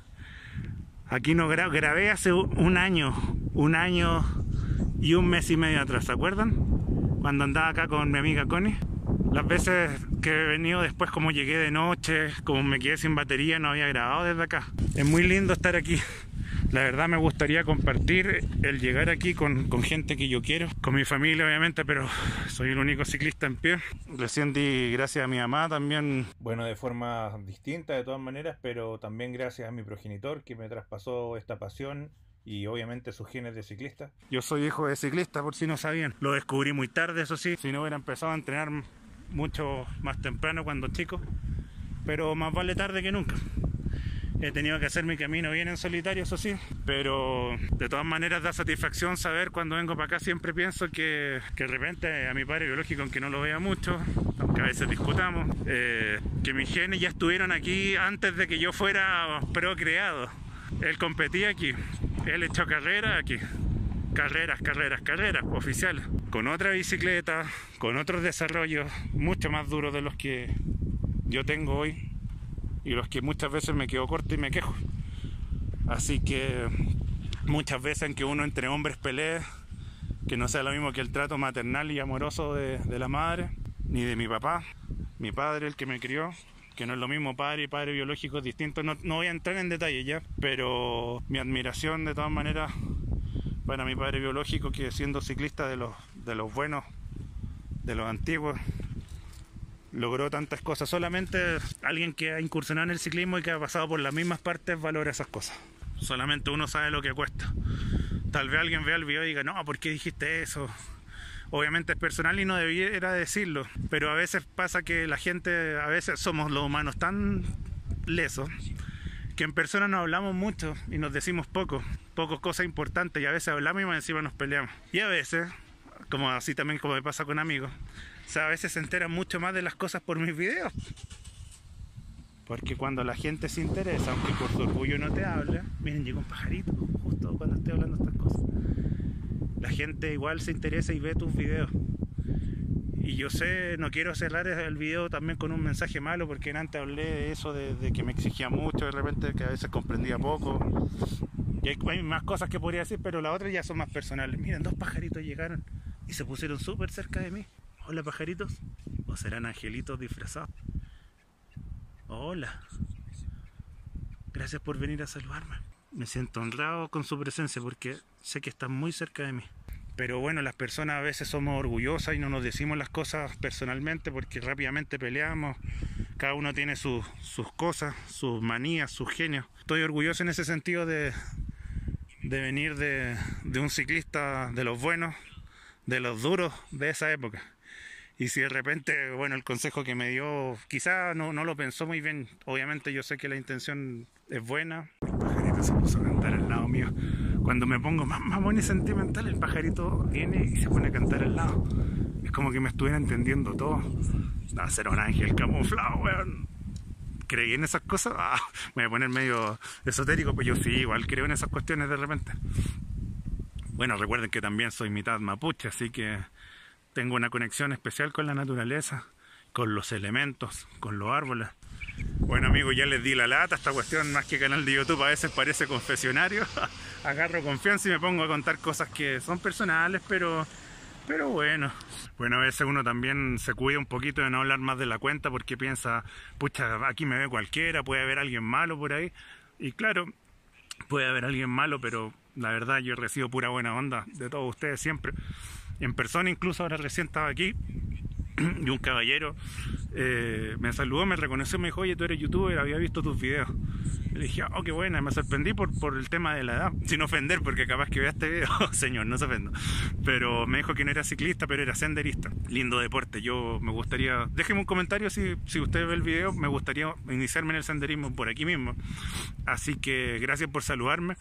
Aquí no gra grabé hace un año, un año y un mes y medio atrás, ¿se acuerdan? Cuando andaba acá con mi amiga Connie. Las veces que he venido después, como llegué de noche, como me quedé sin batería, no había grabado desde acá. Es muy lindo estar aquí. La verdad me gustaría compartir el llegar aquí con, con gente que yo quiero, con mi familia obviamente, pero soy el único ciclista en pie. Recién di gracias a mi mamá también. Bueno, de forma distinta de todas maneras, pero también gracias a mi progenitor que me traspasó esta pasión y obviamente sus genes de ciclista. Yo soy hijo de ciclista, por si no sabían. Lo descubrí muy tarde, eso sí, si no hubiera empezado a entrenar mucho más temprano cuando chico, pero más vale tarde que nunca. He tenido que hacer mi camino bien en solitario, eso sí, pero de todas maneras da satisfacción saber cuando vengo para acá. Siempre pienso que, que de repente a mi padre biológico, aunque no lo vea mucho, aunque a veces discutamos, eh, que mis genes ya estuvieron aquí antes de que yo fuera procreado. Él competía aquí, él echó carreras aquí, carreras, carreras, carreras oficiales, con otra bicicleta, con otros desarrollos mucho más duros de los que yo tengo hoy. Y los que muchas veces me quedo corto y me quejo. Así que muchas veces en que uno entre hombres pelee, que no sea lo mismo que el trato maternal y amoroso de, de la madre, ni de mi papá, mi padre, el que me crió, que no es lo mismo padre y padre biológico, es distinto. No, no voy a entrar en detalle ya, pero mi admiración de todas maneras para mi padre biológico, que siendo ciclista de los, de los buenos, de los antiguos, logró tantas cosas. Solamente alguien que ha incursionado en el ciclismo y que ha pasado por las mismas partes valora esas cosas. Solamente uno sabe lo que cuesta. Tal vez alguien vea el video y diga, no, ¿por qué dijiste eso? Obviamente es personal y no debiera decirlo, pero a veces pasa que la gente, a veces somos los humanos tan lesos que en persona nos hablamos mucho y nos decimos poco, pocas cosas importantes, y a veces hablamos y más encima nos peleamos. Y a veces, como así también como me pasa con amigos, o sea, a veces se enteran mucho más de las cosas por mis videos. Porque cuando la gente se interesa, aunque por su orgullo no te habla, miren, llegó un pajarito justo cuando estoy hablando de estas cosas. La gente igual se interesa y ve tus videos. Y yo sé, no quiero cerrar el video también con un mensaje malo, porque antes hablé de eso, de, de que me exigía mucho, de repente que a veces comprendía poco. Y hay, hay más cosas que podría decir, pero las otras ya son más personales. Miren, dos pajaritos llegaron y se pusieron súper cerca de mí. Hola, pajaritos. ¿O serán angelitos disfrazados? Hola. Gracias por venir a saludarme. Me siento honrado con su presencia porque sé que están muy cerca de mí. Pero bueno, las personas a veces somos orgullosas y no nos decimos las cosas personalmente porque rápidamente peleamos. Cada uno tiene sus, sus cosas, sus manías, sus genios. Estoy orgulloso en ese sentido de, de venir de, de un ciclista de los buenos, de los duros de esa época. Y si de repente, bueno, el consejo que me dio, quizá no, no lo pensó muy bien. Obviamente yo sé que la intención es buena. El pajarito se puso a cantar al lado mío. Cuando me pongo más mamón y sentimental, el pajarito viene y se pone a cantar al lado. es como que me estuviera entendiendo todo. Va a ser un ángel camuflado, weón. ¿Creí en esas cosas? Ah, me voy a poner medio esotérico, pues yo sí, igual creo en esas cuestiones de repente. Bueno, recuerden que también soy mitad mapuche, así que tengo una conexión especial con la naturaleza, con los elementos, con los árboles. Bueno, amigos, ya les di la lata. Esta cuestión, más que canal de YouTube, a veces parece confesionario. Agarro confianza y me pongo a contar cosas que son personales, pero... Pero bueno, bueno, a veces uno también se cuida un poquito de no hablar más de la cuenta porque piensa, pucha, aquí me ve cualquiera, puede haber alguien malo por ahí. Y claro, puede haber alguien malo, pero la verdad yo recibo pura buena onda de todos ustedes siempre. En persona incluso, ahora recién estaba aquí y un caballero eh, me saludó, me reconoció, me dijo, oye, tú eres youtuber, había visto tus videos. Le dije, oh, qué buena, me sorprendí por, por el tema de la edad, sin ofender, porque capaz que vea este video, señor, no se ofendo. Pero me dijo que no era ciclista, pero era senderista. Lindo deporte, yo me gustaría, déjeme un comentario si, si usted ve el video, me gustaría iniciarme en el senderismo por aquí mismo. Así que gracias por saludarme,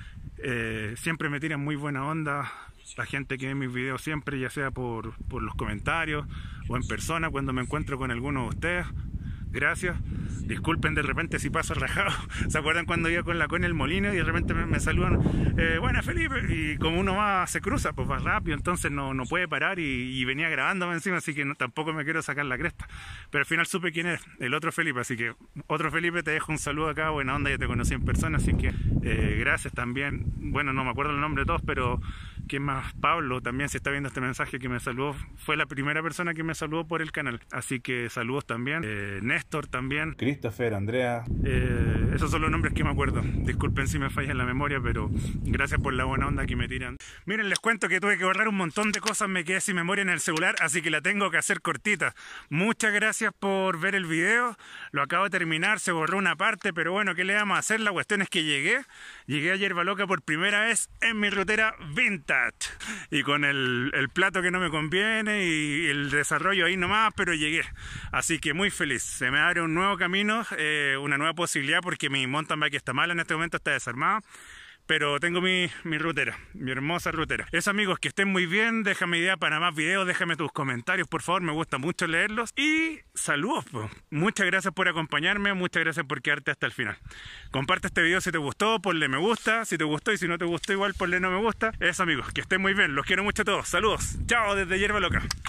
eh, siempre me tiran muy buena onda. La gente que ve mis videos siempre, ya sea por, por los comentarios o en persona, cuando me encuentro con alguno de ustedes. Gracias. Disculpen de repente si paso rajado. ¿Se acuerdan cuando iba con la Connie el molino y de repente me, me saludan? Eh, bueno, Felipe. Y como uno va, se cruza, pues va rápido, entonces no, no puede parar y, y venía grabándome encima, así que no, tampoco me quiero sacar la cresta. Pero al final supe quién es, el otro Felipe, así que otro Felipe, te dejo un saludo acá, buena onda, ya te conocí en persona, así que eh, gracias también. Bueno, no me acuerdo el nombre de todos, pero ¿quién más? Pablo también, si está viendo este mensaje, que me saludó, fue la primera persona que me saludó por el canal, así que saludos también. eh, Néstor también, Christopher, Andrea. eh, esos son los nombres que me acuerdo. Disculpen si me falla en la memoria, pero gracias por la buena onda que me tiran. Miren, les cuento que tuve que borrar un montón de cosas, me quedé sin memoria en el celular, así que la tengo que hacer cortita. Muchas gracias por ver el video, lo acabo de terminar, se borró una parte, pero bueno, ¿qué le vamos a hacer? La cuestión es que llegué, llegué a Yerba Loca por primera vez en mi rutera vintage, y con el, el plato que no me conviene y el desarrollo ahí nomás, pero llegué, así que muy feliz. Se me abre un nuevo camino, eh, una nueva posibilidad, porque mi mountain bike está mala en este momento, está desarmada, pero tengo mi, mi rutera, mi hermosa rutera. Eso, amigos, que estén muy bien, déjame idea para más videos, déjame tus comentarios, por favor, me gusta mucho leerlos, y saludos, pues. Muchas gracias por acompañarme, muchas gracias por quedarte hasta el final. Comparte este video si te gustó, ponle me gusta, si te gustó, y si no te gustó igual ponle no me gusta. Eso, amigos, que estén muy bien, los quiero mucho a todos, saludos, chao desde Yerba Loca.